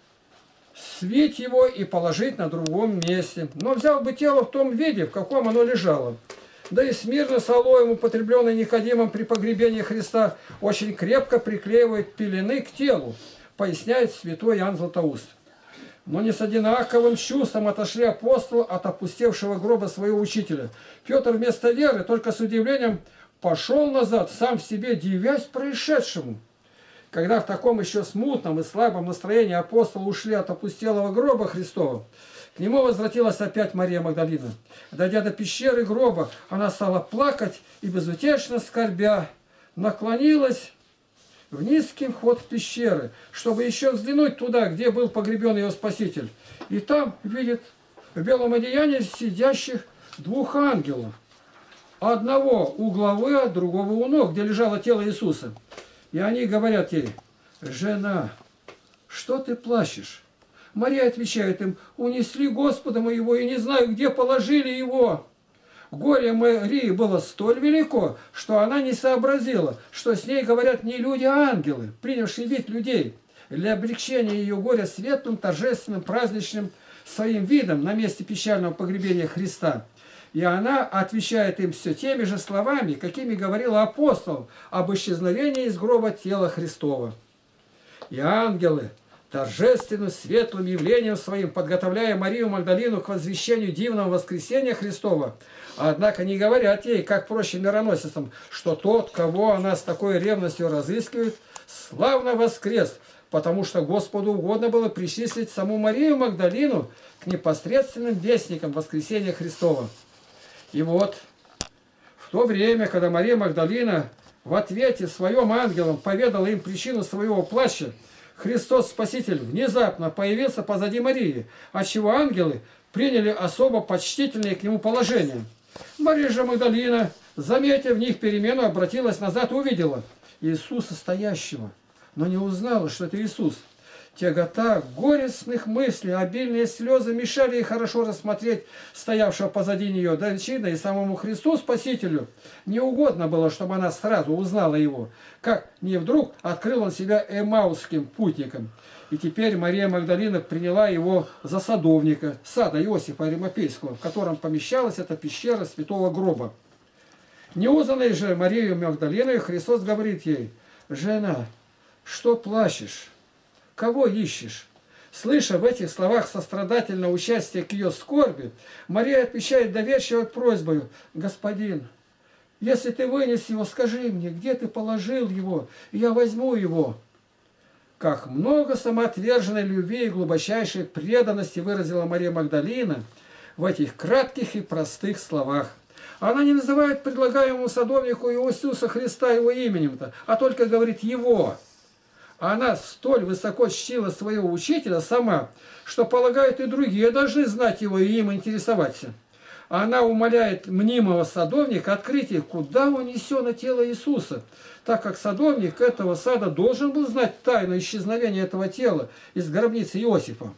свить его и положить на другом месте. Но взял бы тело в том виде, в каком оно лежало. Да и смирно с алоем, употребленный Никодимом при погребении Христа, очень крепко приклеивает пелены к телу, поясняет святой Иоанн Златоуст. Но не с одинаковым чувством отошли апостолы от опустевшего гроба своего учителя. Петр вместо веры только с удивлением пошел назад, сам в себе дивясь происшедшему. Когда в таком еще смутном и слабом настроении апостолы ушли от опустелого гроба Христова, к нему возвратилась опять Мария Магдалина. Дойдя до пещеры гроба, она стала плакать и безутешно скорбя наклонилась в низкий вход пещеры, чтобы еще взглянуть туда, где был погребен ее Спаситель. И там видит в белом одеянии сидящих двух ангелов. Одного у главы, а другого у ног, где лежало тело Иисуса. И они говорят ей: «Жена, что ты плачешь?» Мария отвечает им: «Унесли Господа моего, и не знаю, где положили его». Горе Марии было столь велико, что она не сообразила, что с ней говорят не люди, а ангелы, принявшие вид людей, для облегчения ее горя светлым, торжественным, праздничным своим видом на месте печального погребения Христа. И она отвечает им все теми же словами, какими говорила апостол об исчезновении из гроба тела Христова. И ангелы торжественным светлым явлением своим, подготовляя Марию Магдалину к возвещению дивного воскресения Христова, однако не говорят ей, как проще мироносицам, что тот, кого она с такой ревностью разыскивает, славно воскрес, потому что Господу угодно было причислить саму Марию Магдалину к непосредственным вестникам воскресения Христова. И вот, в то время, когда Мария Магдалина в ответе своим ангелам поведала им причину своего плача, Христос Спаситель внезапно появился позади Марии, отчего ангелы приняли особо почтительное к нему положение. Мария же Магдалина, заметив в них перемену, обратилась назад и увидела Иисуса стоящего, но не узнала, что это Иисус. Тягота горестных мыслей, обильные слезы мешали ей хорошо рассмотреть стоявшего позади нее. Да, очевидно, и самому Христу Спасителю не угодно было, чтобы она сразу узнала его, как не вдруг открыл он себя эмаусским путником. И теперь Мария Магдалина приняла его за садовника, сада Иосифа Аримафейского, в котором помещалась эта пещера святого гроба. Неузнанной же Марию Магдалиной Христос говорит ей: «Жена, что плачешь? Кого ищешь?» Слыша в этих словах сострадательное участие к ее скорби, Мария отвечает доверчивой просьбой: «Господин, если ты вынес его, скажи мне, где ты положил его, и я возьму его». Как много самоотверженной любви и глубочайшей преданности выразила Мария Магдалина в этих кратких и простых словах. Она не называет предлагаемому садовнику Иисуса Христа его именем-то, а только говорит «его». Она столь высоко чтила своего учителя сама, что, полагает, и другие должны знать его и им интересоваться. Она умоляет мнимого садовника открыть ей, куда унесено тело Иисуса, так как садовник этого сада должен был знать тайну исчезновения этого тела из гробницы Иосифа.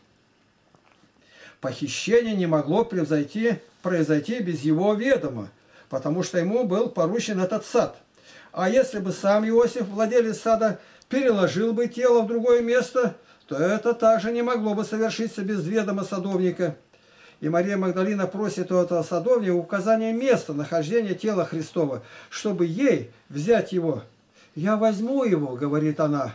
Похищение не могло произойти без его ведома, потому что ему был поручен этот сад. А если бы сам Иосиф, владелец сада, переложил бы тело в другое место, то это также не могло бы совершиться без ведома садовника. И Мария Магдалина просит у этого садовника указания места нахождения тела Христова, чтобы ей взять его. «Я возьму его», — говорит она.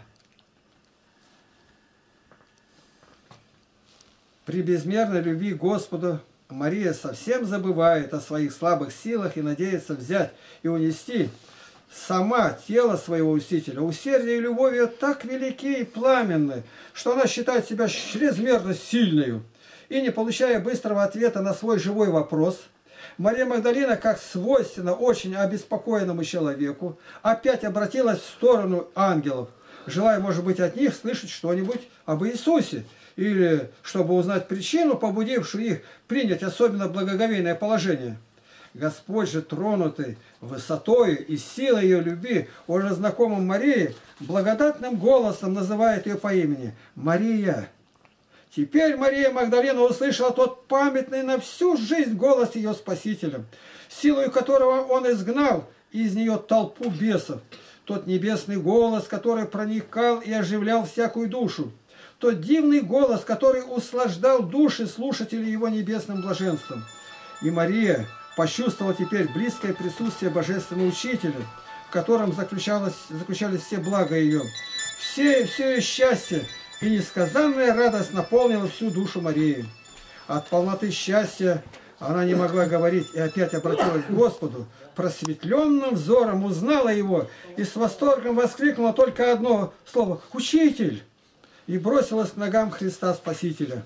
При безмерной любви к Господу Мария совсем забывает о своих слабых силах и надеется взять и унести сама тело своего Усителя. Усердие и любовь ее так велики и пламенны, что она считает себя чрезмерно сильной. И не получая быстрого ответа на свой живой вопрос, Мария Магдалина, как свойственно очень обеспокоенному человеку, опять обратилась в сторону ангелов, желая, может быть, от них слышать что-нибудь об Иисусе, или чтобы узнать причину, побудившую их принять особенно благоговейное положение. Господь же, тронутый высотою и силой ее любви, уже знакомым Марии, благодатным голосом называет ее по имени «Мария». Теперь Мария Магдалина услышала тот памятный на всю жизнь голос ее Спасителя, силою которого он изгнал из нее толпу бесов. Тот небесный голос, который проникал и оживлял всякую душу. Тот дивный голос, который услаждал души слушателей его небесным блаженством. И Мария почувствовала теперь близкое присутствие Божественного Учителя, в котором заключались все блага ее. Все ее счастье и несказанная радость наполнила всю душу Марии. От полноты счастья она не могла говорить и опять обратилась к Господу. Просветленным взором узнала его и с восторгом воскликнула только одно слово «Учитель!» и бросилась к ногам Христа Спасителя.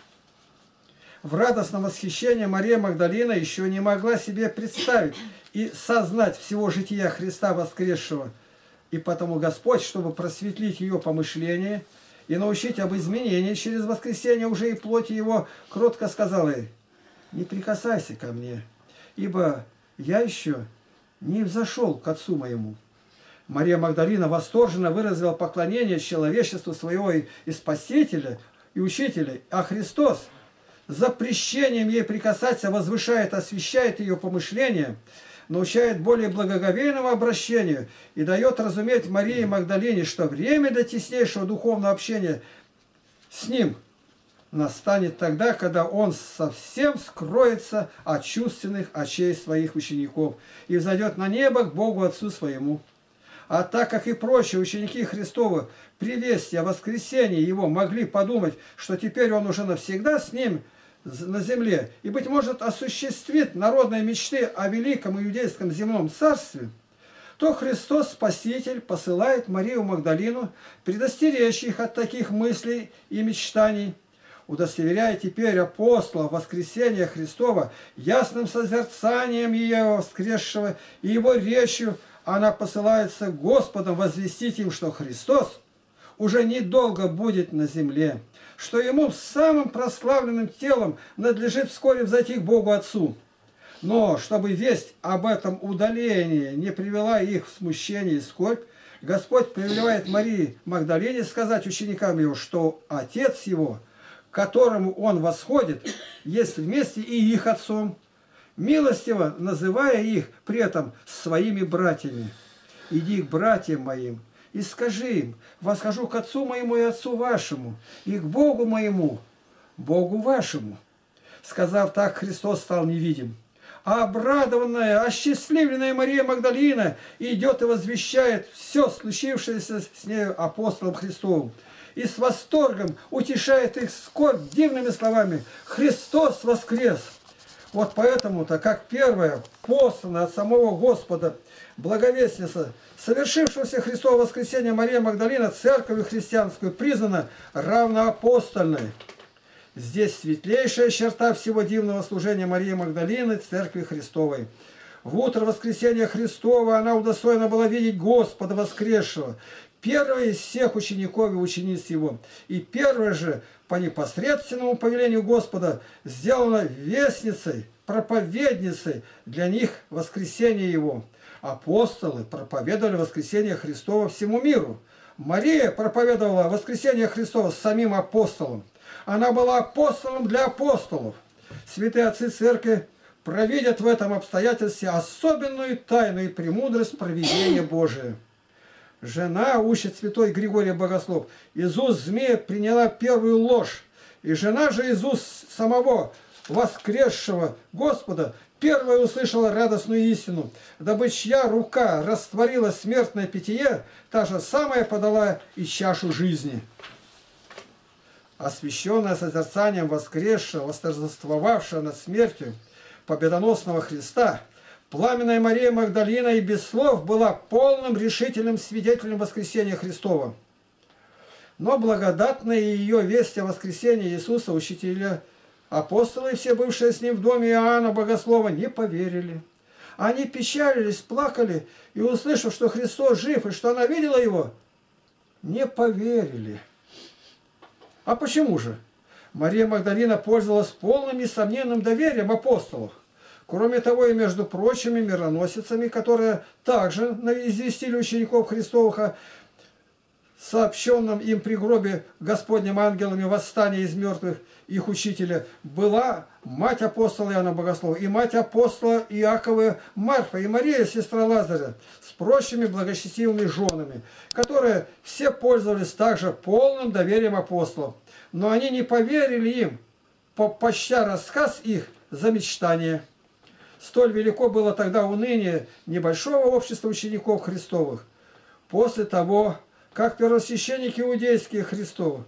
В радостном восхищении Мария Магдалина еще не могла себе представить и сознать всего жития Христа воскресшего. И потому Господь, чтобы просветлить ее помышление и научить об изменении через воскресение уже и плоти его, кротко сказал ей: «Не прикасайся ко мне, ибо я еще не взошел к Отцу моему». Мария Магдалина восторженно выразила поклонение человечеству своего и Спасителя, и Учителя, а Христос запрещением ей прикасаться возвышает, освящает ее помышления, научает более благоговейному обращению и дает разуметь Марии Магдалине, что время для теснейшего духовного общения с Ним настанет тогда, когда он совсем скроется от чувственных очей своих учеников и взойдет на небо к Богу Отцу своему. А так как и прочие ученики Христовы при вести о воскресении Его могли подумать, что теперь Он уже навсегда с ним на земле и, быть может, осуществит народные мечты о великом иудейском земном царстве, то Христос Спаситель посылает Марию Магдалину предостеречь их от таких мыслей и мечтаний, удостоверяя теперь апостолов воскресения Христова ясным созерцанием Ее воскресшего и Его речью. Она посылается Господом возвестить им, что Христос уже недолго будет на земле, что Ему самым прославленным телом надлежит вскоре взойти к Богу Отцу. Но чтобы весть об этом удалении не привела их в смущение и скорбь, Господь повелевает Марии Магдалине сказать ученикам Его, что Отец Его, к которому Он восходит, есть вместе и их Отцом, милостиво называя их при этом своими братьями. «Иди к братьям моим и скажи им: восхожу к Отцу моему и Отцу вашему, и к Богу моему, Богу вашему». Сказав так, Христос стал невидим. А обрадованная, осчастливленная Мария Магдалина идет и возвещает все случившееся с нею апостолом Христовым. И с восторгом утешает их скорбь дивными словами: «Христос воскрес!» Вот поэтому-то, как первая посланная от самого Господа благовестница, совершившегося Христова воскресения, Мария Магдалина церковью христианскую признана равноапостольной. Здесь светлейшая черта всего дивного служения Марии Магдалины Церкви Христовой. В утро воскресения Христова она удостоена была видеть Господа воскресшего, первая из всех учеников и учениц Его, и первая же по непосредственному повелению Господа сделана вестницей, проповедницей для них воскресения Его. Апостолы проповедовали воскресение Христова всему миру. Мария проповедовала воскресение Христова самим апостолам. Она была апостолом для апостолов. Святые отцы церкви провидят в этом обстоятельстве особенную тайну и премудрость провидения Божия. Жена, учит святой Григорий Богослов, из уст змея приняла первую ложь, и жена же из уст самого воскресшего Господа первая услышала радостную истину, дабы чья рука растворила смертное питье, та же самая подала и чашу жизни. Освященная созерцанием воскресшего, восторжествовавшего над смертью победоносного Христа, пламенная Мария Магдалина и без слов была полным решительным свидетелем воскресения Христова. Но благодатная ее весть о воскресении Иисуса, учителя, апостолы и все бывшие с ним в доме Иоанна Богослова не поверили. Они печалились, плакали, и, услышав, что Христос жив и что она видела Его, не поверили. А почему же? Мария Магдалина пользовалась полным и сомненным доверием апостолов. Кроме того, и между прочими мироносицами, которые также известили учеников Христовых о сообщенном им при гробе Господним ангелами восстания из мертвых их учителя, была мать апостола Иоанна Богослова и мать апостола Иакова Марфа и Мария, сестра Лазаря, с прочими благочестивыми женами, которые все пользовались также полным доверием апостолов. Но они не поверили им, почтя рассказ их за мечтание. Столь велико было тогда уныние небольшого общества учеников Христовых. После того, как первосвященники иудейские Христовы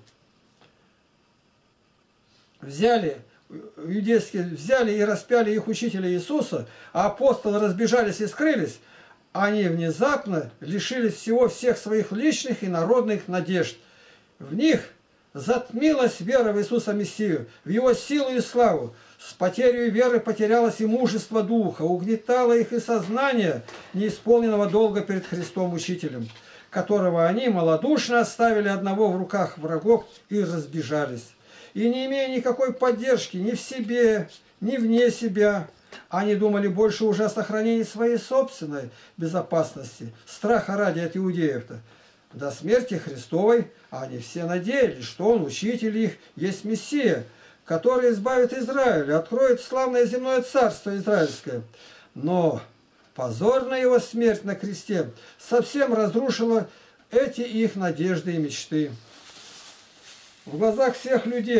взяли и распяли их учителя Иисуса, а апостолы разбежались и скрылись, они внезапно лишились всех своих личных и народных надежд. В них затмилась вера в Иисуса Мессию, в Его силу и славу. С потерей веры потерялось и мужество духа, угнетало их и сознание неисполненного долга перед Христом Учителем, которого они малодушно оставили одного в руках врагов и разбежались. И не имея никакой поддержки ни в себе, ни вне себя, они думали больше уже о сохранении своей собственной безопасности, страха ради от иудеев-то. До смерти Христовой они все надеялись, что Он, Учитель их, есть Мессия, который избавит Израиль, откроет славное земное царство израильское. Но позорная Его смерть на кресте совсем разрушила эти их надежды и мечты. В глазах всех людей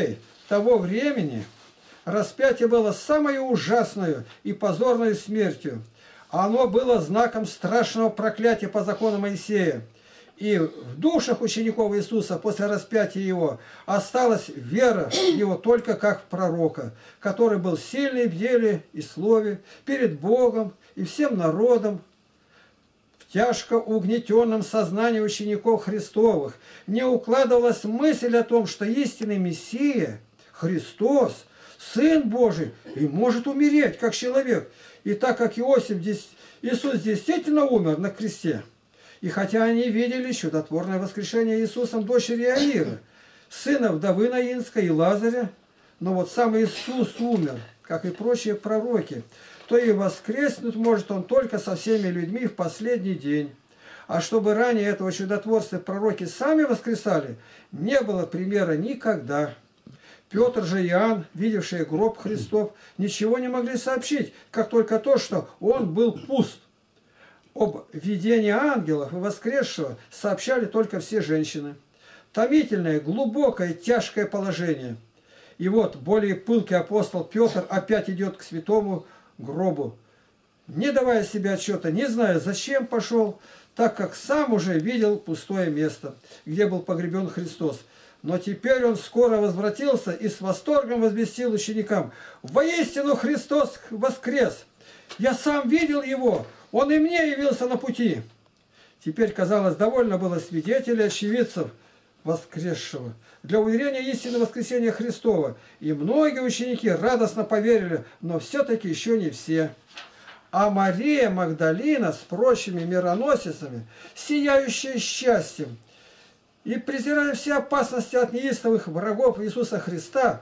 того времени распятие было самой ужасной и позорной смертью. Оно было знаком страшного проклятия по закону Моисея. И в душах учеников Иисуса после распятия Его осталась вера в Него только как в пророка, который был сильный в деле и слове перед Богом и всем народом. В тяжко угнетенном сознании учеников Христовых не укладывалась мысль о том, что истинный Мессия, Христос, Сын Божий, и может умереть как человек. И так как Иисус действительно умер на кресте, и хотя они видели чудотворное воскрешение Иисусом дочери Иаира, сына вдовы Наинской и Лазаря, но вот сам Иисус умер, как и прочие пророки, то и воскреснуть может Он только со всеми людьми в последний день. А чтобы ранее этого чудотворства пророки сами воскресали, не было примера никогда. Петр же и Иоанн, видевшие гроб Христов, ничего не могли сообщить, как только то, что он был пуст. Об видении ангелов и воскресшего сообщали только все женщины. Томительное, глубокое, тяжкое положение. И вот более пылкий апостол Петр опять идет к святому гробу, не давая себе отчета, не зная, зачем пошел, так как сам уже видел пустое место, где был погребен Христос. Но теперь он скоро возвратился и с восторгом возвестил ученикам: «Воистину Христос воскрес! Я сам видел Его! Он и мне явился на пути!» Теперь, казалось, довольно было свидетелей, очевидцев воскресшего для уверения истины воскресения Христова. И многие ученики радостно поверили, но все-таки еще не все. А Мария Магдалина с прочими мироносицами, сияющая счастьем, и презирая все опасности от неистовых врагов Иисуса Христа,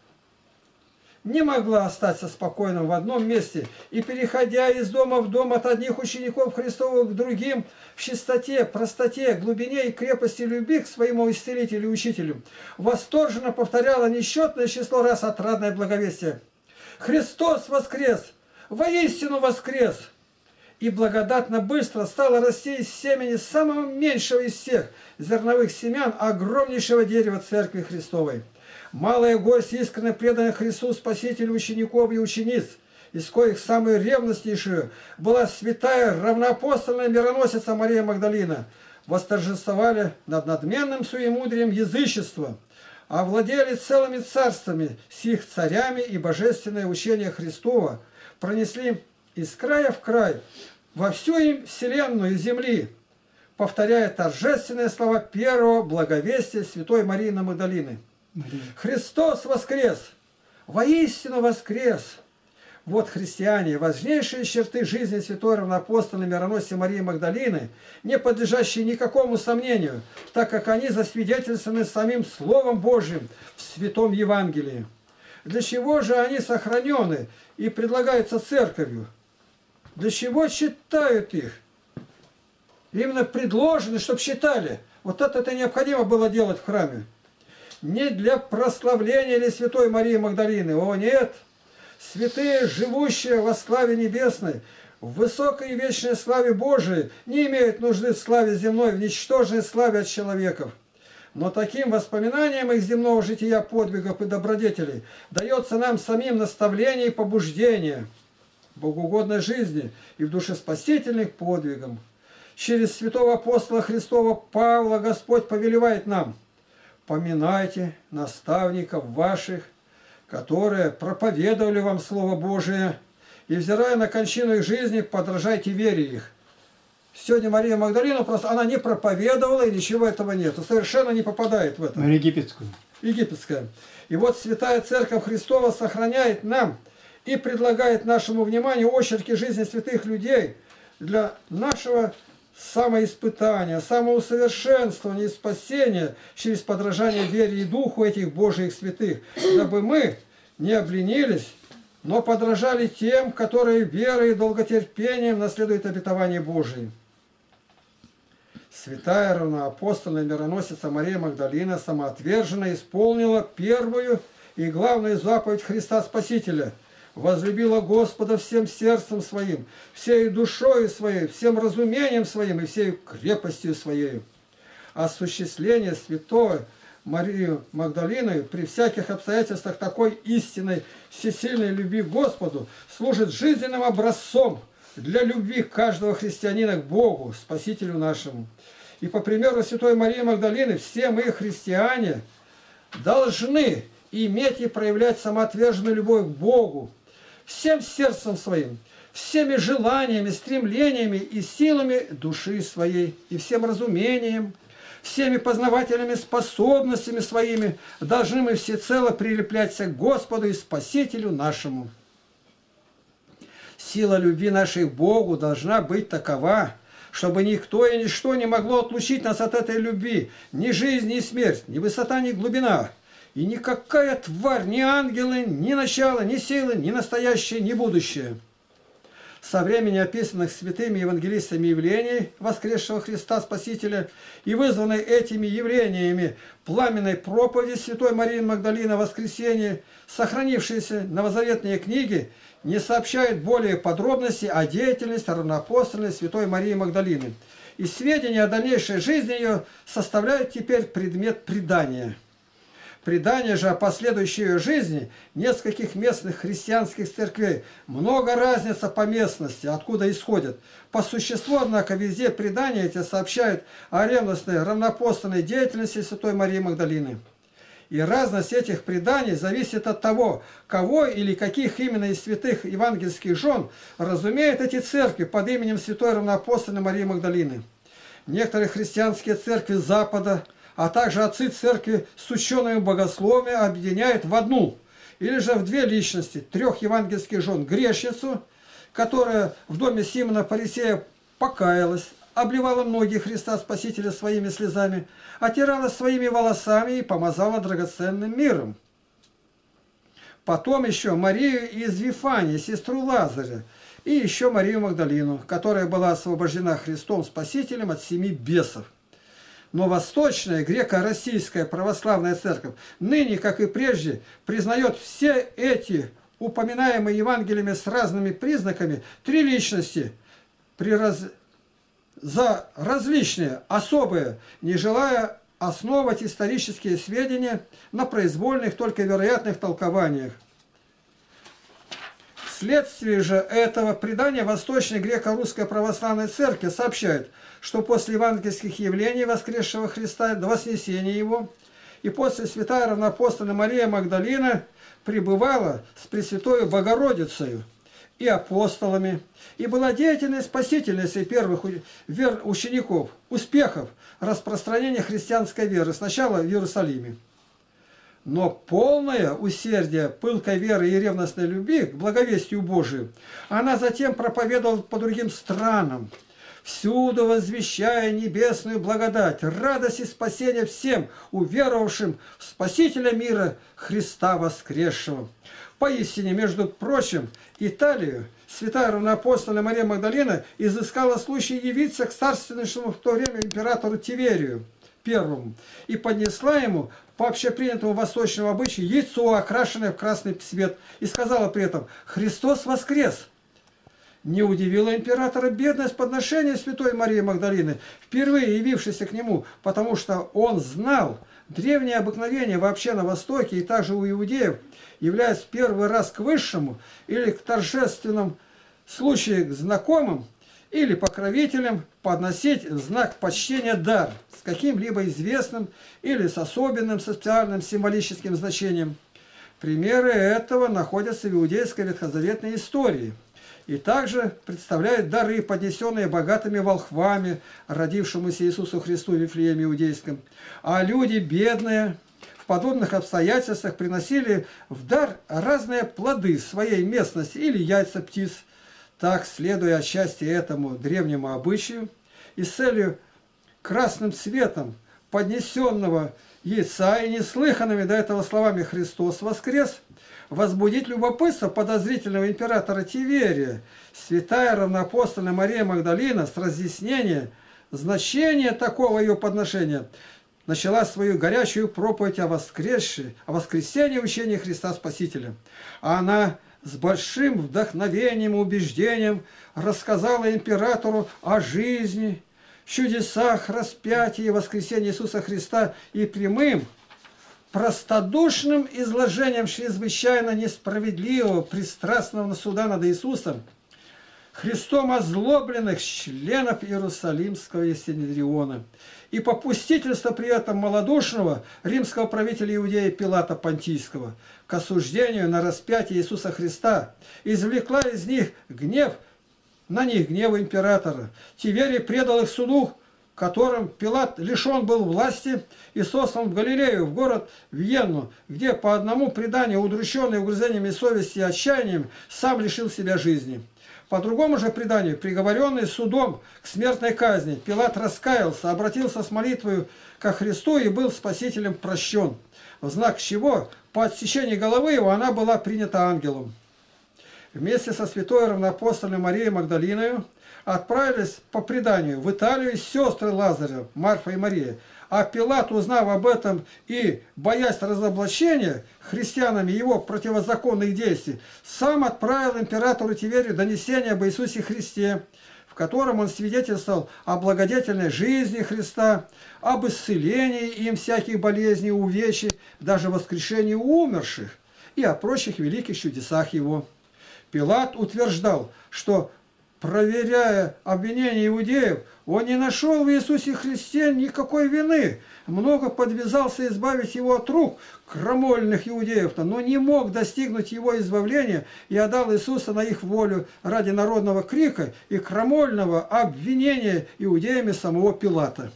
не могла остаться спокойным в одном месте и, переходя из дома в дом от одних учеников Христовых к другим, в чистоте, простоте, глубине и крепости любви к своему исцелителю и учителю, восторженно повторяла несчетное число раз отрадное благовестие: «Христос воскрес! Воистину воскрес!» И благодатно быстро стало расти из семени самого меньшего из всех зерновых семян огромнейшего дерева Церкви Христовой. Малая горсть искренне преданных Христу Спасителю учеников и учениц, из коих самую ревностнейшую была святая равноапостольная мироносица Мария Магдалина, восторжествовали над надменным суемудрием язычества, овладели целыми царствами с их царями, и божественное учение Христова пронесли из края в край во всю им вселенную земли, повторяя торжественные слова первого благовестия святой Марии Магдалины: «Христос воскрес! Воистину воскрес!» Вот, христиане, важнейшие черты жизни святой равноапостольной мироносицы Марии Магдалины, не подлежащие никакому сомнению, так как они засвидетельствованы самим Словом Божьим в Святом Евангелии. Для чего же они сохранены и предлагаются Церковью? Для чего читают их? Именно предложены, чтобы читали. Вот это необходимо было делать в храме. Не для прославления ли святой Марии Магдалины? О, нет! Святые, живущие во славе небесной, в высокой и вечной славе Божией, не имеют нужды в славе земной, в ничтожной славе от человеков. Но таким воспоминанием их земного жития, подвигов и добродетелей дается нам самим наставление и побуждение богоугодной жизни и в душеспасительных подвигам. Через святого апостола Христова Павла Господь повелевает нам: «Поминайте наставников ваших, которые проповедовали вам Слово Божие, и, взирая на кончину их жизни, подражайте вере их». Сегодня Мария Магдалина просто, она не проповедовала, и ничего этого нет. Совершенно не попадает в это. Египетскую. Египетская. И вот Святая Церковь Христова сохраняет нам и предлагает нашему вниманию очерки жизни святых людей для нашего самоиспытания, самоусовершенствования и спасения через подражание вере и духу этих Божьих святых, дабы мы не обленились, но подражали тем, которые верой и долготерпением наследуют обетование Божие. Святая равноапостольная мироносица Мария Магдалина самоотверженно исполнила первую и главную заповедь Христа Спасителя: возлюбила Господа всем сердцем своим, всей душою своей, всем разумением своим и всей крепостью своей. Осуществление святой Марию Магдалину при всяких обстоятельствах такой истинной всесильной любви к Господу служит жизненным образцом для любви каждого христианина к Богу, Спасителю нашему. И по примеру Святой Марии Магдалины все мы, христиане, должны иметь и проявлять самоотверженную любовь к Богу всем сердцем своим, всеми желаниями, стремлениями и силами души своей, и всем разумением, всеми познавательными способностями своими должны мы всецело прилепляться к Господу и Спасителю нашему. Сила любви нашей к Богу должна быть такова, чтобы никто и ничто не могло отлучить нас от этой любви, ни жизнь, ни смерть, ни высота, ни глубина, и никакая тварь, ни ангелы, ни начало, ни силы, ни настоящее, ни будущее. Со времени описанных святыми евангелистами явлений воскресшего Христа Спасителя и вызванной этими явлениями пламенной проповеди Святой Марии Магдалины о воскресении, сохранившиеся новозаветные книги, не сообщают более подробностей о деятельности равноапостольной Святой Марии Магдалины. И сведения о дальнейшей жизни ее составляют теперь предмет предания. Предание же о последующей ее жизни нескольких местных христианских церквей много разница по местности, откуда исходят. По существу, однако, везде предания эти сообщают о ревностной равноапостольной деятельности Святой Марии Магдалины. И разность этих преданий зависит от того, кого или каких именно из святых евангельских жен разумеют эти церкви под именем Святой равноапостольной Марии Магдалины. Некоторые христианские церкви Запада, а также отцы церкви с учеными богословами объединяют в одну или же в две личности трех евангельских жен: грешницу, которая в доме Симона Фарисея покаялась, обливала ноги Христа Спасителя своими слезами, отирала своими волосами и помазала драгоценным миром. Потом еще Марию из Вифании, сестру Лазаря, и еще Марию Магдалину, которая была освобождена Христом Спасителем от 7 бесов. Но Восточная греко-российская православная церковь ныне, как и прежде, признает все эти упоминаемые Евангелиями с разными признаками три личности за различные, особые, не желая основывать исторические сведения на произвольных, только вероятных толкованиях. Вследствие же этого предание Восточной греко-русской православной церкви сообщает, что после евангельских явлений воскресшего Христа до воскресения Его и после святая равноапостольная Мария Магдалина пребывала с Пресвятою Богородицею и апостолами, и была деятельной спасительницей первых учеников, успехов распространения христианской веры сначала в Иерусалиме. Но полное усердие пылкой веры и ревностной любви к благовестию Божию она затем проповедовала по другим странам, всюду возвещая небесную благодать, радость и спасение всем уверовавшим в Спасителя мира Христа воскресшего. Поистине, между прочим, Италию святая равноапостольная Мария Магдалина изыскала случай явиться к царственнейшему в то время императору Тиверию Первому и поднесла ему по общепринятому восточному обычаю яйцо, окрашенное в красный цвет, и сказала при этом: «Христос воскрес!» Не удивила императора бедность подношения святой Марии Магдалины, впервые явившейся к нему, потому что он знал древнее обыкновение вообще на Востоке и также у иудеев, являясь первый раз к высшему или к торжественным случаю к знакомым или покровителям подносить в знак почтения дар с каким-либо известным или с особенным социальным символическим значением. Примеры этого находятся в иудейской ветхозаветной истории и также представляют дары, поднесенные богатыми волхвами, родившемуся Иисусу Христу в Вифлееме иудейском. А люди бедные в подобных обстоятельствах приносили в дар разные плоды своей местности или яйца птиц. Так, следуя отчасти этому древнему обычаю и с целью красным цветом поднесенного яйца и неслыханными до этого словами «Христос воскрес», возбудить любопытство подозрительного императора Тиверия, святая равноапостольная Мария Магдалина с разъяснения значения такого ее подношения начала свою горячую проповедь о воскресении учения Христа Спасителя. Она с большим вдохновением и убеждением рассказала императору о жизни, чудесах распятия и воскресения Иисуса Христа и прямым простодушным изложением чрезвычайно несправедливого, пристрастного суда над Иисусом, Христом озлобленных членов Иерусалимского Синедриона и попустительство при этом малодушного римского правителя Иудеи Пилата Понтийского к осуждению на распятие Иисуса Христа, извлекла из них гнев, на них гнев императора. Тиверий предал их суду, которым Пилат лишен был власти и сослан в Галилею, в город Виенну, где по одному преданию, удрученный угрызениями совести и отчаянием, сам лишил себя жизни. По другому же преданию, приговоренный судом к смертной казни, Пилат раскаялся, обратился с молитвой ко Христу и был спасителем прощен, в знак чего по отсечении головы его она была принята ангелом. Вместе со святой равноапостольной Марией Магдалиною отправились по преданию в Италию сестры Лазаря, Марфа и Мария. А Пилат, узнав об этом и боясь разоблачения христианами его противозаконных действий, сам отправил императору Тиверию донесение об Иисусе Христе, в котором он свидетельствовал о благодетельной жизни Христа, об исцелении им всяких болезней и увечий, даже воскрешении умерших и о прочих великих чудесах его. Пилат утверждал, что, проверяя обвинения иудеев, он не нашел в Иисусе Христе никакой вины. Много подвязался избавить его от рук крамольных иудеев, но не мог достигнуть его избавления и отдал Иисуса на их волю ради народного крика и крамольного обвинения иудеями самого Пилата.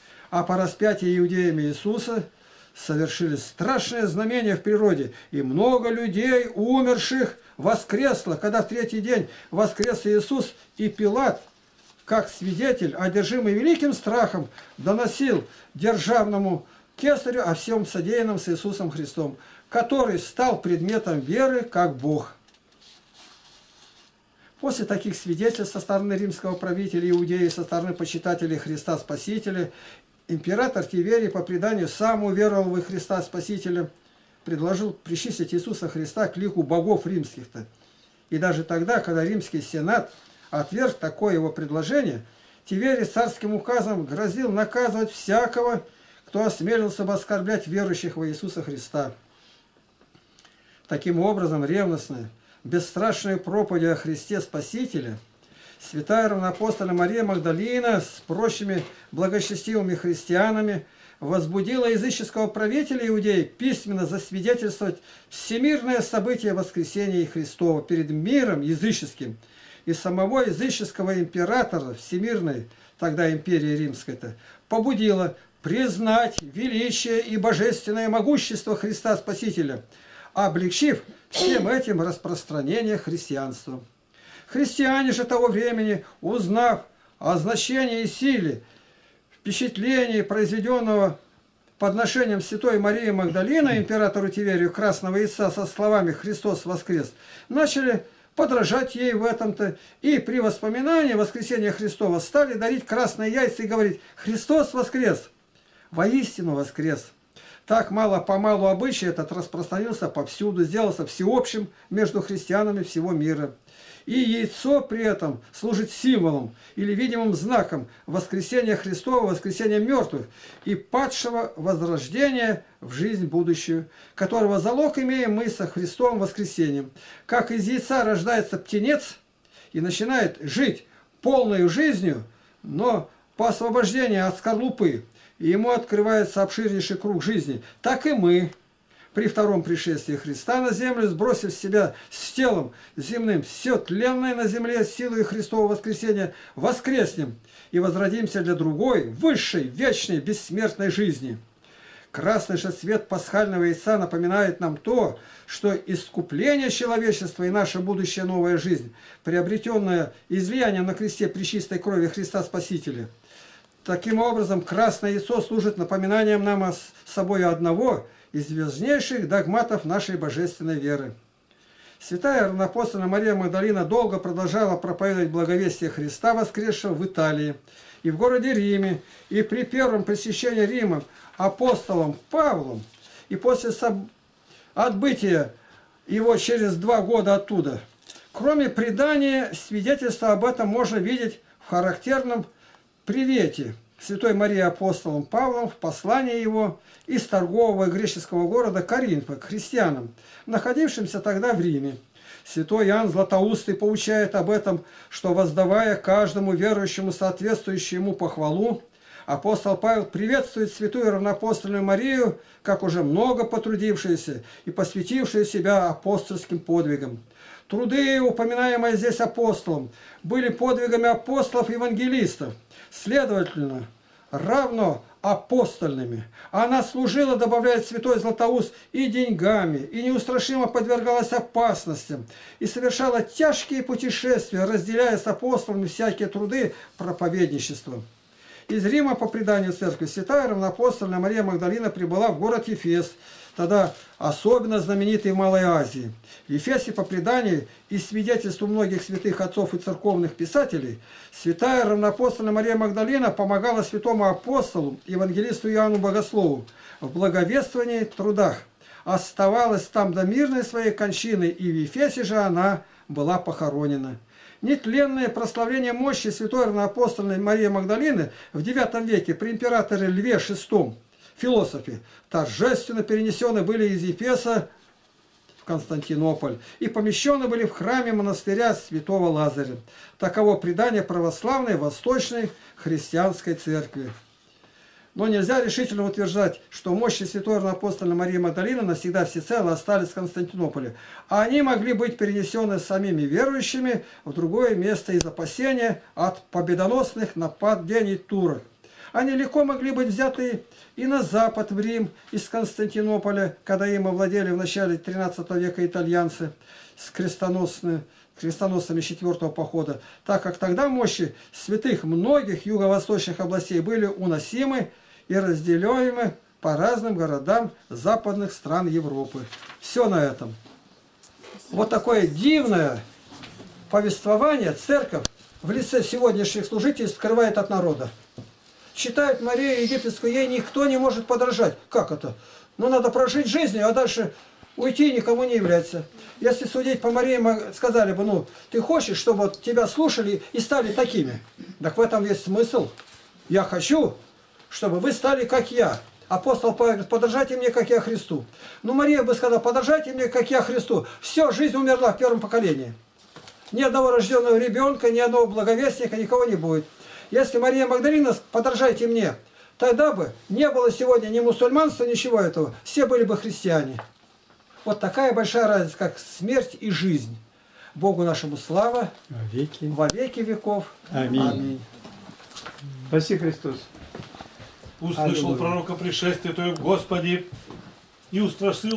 А по распятии иудеями Иисуса совершились страшные знамения в природе, и много людей, умерших, воскресло, когда в третий день воскрес Иисус, и Пилат, как свидетель, одержимый великим страхом, доносил державному кесарю о всем содеянном с Иисусом Христом, который стал предметом веры как Бог. После таких свидетельств со стороны римского правителя Иудеи, со стороны почитателей Христа Спасителя, император Тиверий по преданию сам уверовал в Христа Спасителя, предложил причислить Иисуса Христа к лику богов римских-то. И даже тогда, когда римский сенат отверг такое его предложение, Тиверий царским указом грозил наказывать всякого, кто осмелился бы оскорблять верующих во Иисуса Христа. Таким образом, ревностная, бесстрашная проповедь о Христе Спасителе святая равноапостольная Мария Магдалина с прочими благочестивыми христианами возбудила языческого правителя Иудеи письменно засвидетельствовать всемирное событие воскресения Христова перед миром языческим, и самого языческого императора всемирной, тогда империи римской-то, побудила признать величие и божественное могущество Христа Спасителя, облегчив всем этим распространение христианства. Христиане же того времени, узнав о значении и силе впечатлении, произведенного подношением святой Марии Магдалины императору Тиверию красного яйца со словами «Христос воскрес», начали подражать ей в этом-то, и при воспоминании воскресения Христова стали дарить красные яйца и говорить «Христос воскрес!» Воистину воскрес! Так мало-помалу обычай этот распространился повсюду, сделался всеобщим между христианами всего мира. И яйцо при этом служит символом или видимым знаком воскресения Христова, воскресения мертвых и падшего возрождения в жизнь будущую, которого залог имеем мы со Христовым воскресением. Как из яйца рождается птенец и начинает жить полной жизнью, но по освобождению от скорлупы, и ему открывается обширнейший круг жизни, так и мы при втором пришествии Христа на землю, сбросив с себя с телом земным все тленное на земле силой Христового воскресения, воскреснем и возродимся для другой, высшей, вечной, бессмертной жизни. Красный же цвет пасхального яйца напоминает нам то, что искупление человечества и наша будущая новая жизнь, приобретенная излиянием на кресте пречистой крови Христа Спасителя. Таким образом, красное яйцо служит напоминанием нам о собой одного из важнейших догматов нашей божественной веры. Святая равноапостольная Мария Магдалина долго продолжала проповедовать благовестие Христа воскресшего в Италии и в городе Риме, и при первом посещении Рима апостолом Павлом, и после отбытия его через 2 года оттуда. Кроме предания, свидетельства об этом можно видеть в характерном привете, Святой Марией апостолом Павлом в послании его из торгового и греческого города Коринфа к христианам, находившимся тогда в Риме. Святой Иоанн Златоустый поучает об этом, что, воздавая каждому верующему соответствующую ему похвалу, апостол Павел приветствует святую равноапостольную Марию, как уже много потрудившуюся и посвятившую себя апостольским подвигам. Труды, упоминаемые здесь апостолом, были подвигами апостолов-евангелистов, следовательно, равно апостольными. Она служила, добавляет святой Златоуст, и деньгами, и неустрашимо подвергалась опасностям, и совершала тяжкие путешествия, разделяя с апостолами всякие труды проповедничества. Из Рима, по преданию церкви, святая равноапостольная Мария Магдалина прибыла в город Ефес, тогда особенно знаменитый в Малой Азии. В Ефесе, по преданию и свидетельству многих святых отцов и церковных писателей, святая равноапостольная Мария Магдалина помогала святому апостолу, евангелисту Иоанну Богослову, в благовествовании трудах. Оставалась там до мирной своей кончины, и в Ефесе же она была похоронена. Нетленное прославление мощи святой равноапостольной Марии Магдалины в IX веке при императоре Льве VI, философе, торжественно перенесены были из Ефеса в Константинополь и помещены были в храме монастыря святого Лазаря. Таково предание православной восточной христианской церкви. Но нельзя решительно утверждать, что мощи святой равноапостольной Марии Магдалины навсегда всецело остались в Константинополе, а они могли быть перенесены самими верующими в другое место из опасения от победоносных нападений турок. Они легко могли быть взяты и на запад, в Рим, из Константинополя, когда им овладели в начале XIII века итальянцы с крестоносными 4-го похода, так как тогда мощи святых многих юго-восточных областей были уносимы и разделяемы по разным городам западных стран Европы. Все на этом. Вот такое дивное повествование церковь в лице сегодняшних служителей скрывает от народа. Считают Марию Египетскую, ей никто не может подражать. Как это? Ну, надо прожить жизнь, а дальше уйти никому не является. Если судить по Марии, сказали бы, ну, ты хочешь, чтобы вот тебя слушали и стали такими? Так в этом есть смысл. Я хочу, чтобы вы стали как я. Апостол Павел говорит, подражайте мне, как я Христу. Ну, Мария бы сказала, подражайте мне, как я Христу. Все, жизнь умерла в первом поколении. Ни одного рожденного ребенка, ни одного благовестника, никого не будет. Если Мария Магдалина, подражайте мне, тогда бы не было сегодня ни мусульманства, ничего этого. Все были бы христиане. Вот такая большая разница, как смерть и жизнь. Богу нашему слава во веки веков. Аминь. Аминь. Спаси Христос. Услышал пророка пришествия Твоего, Господи, и устрашил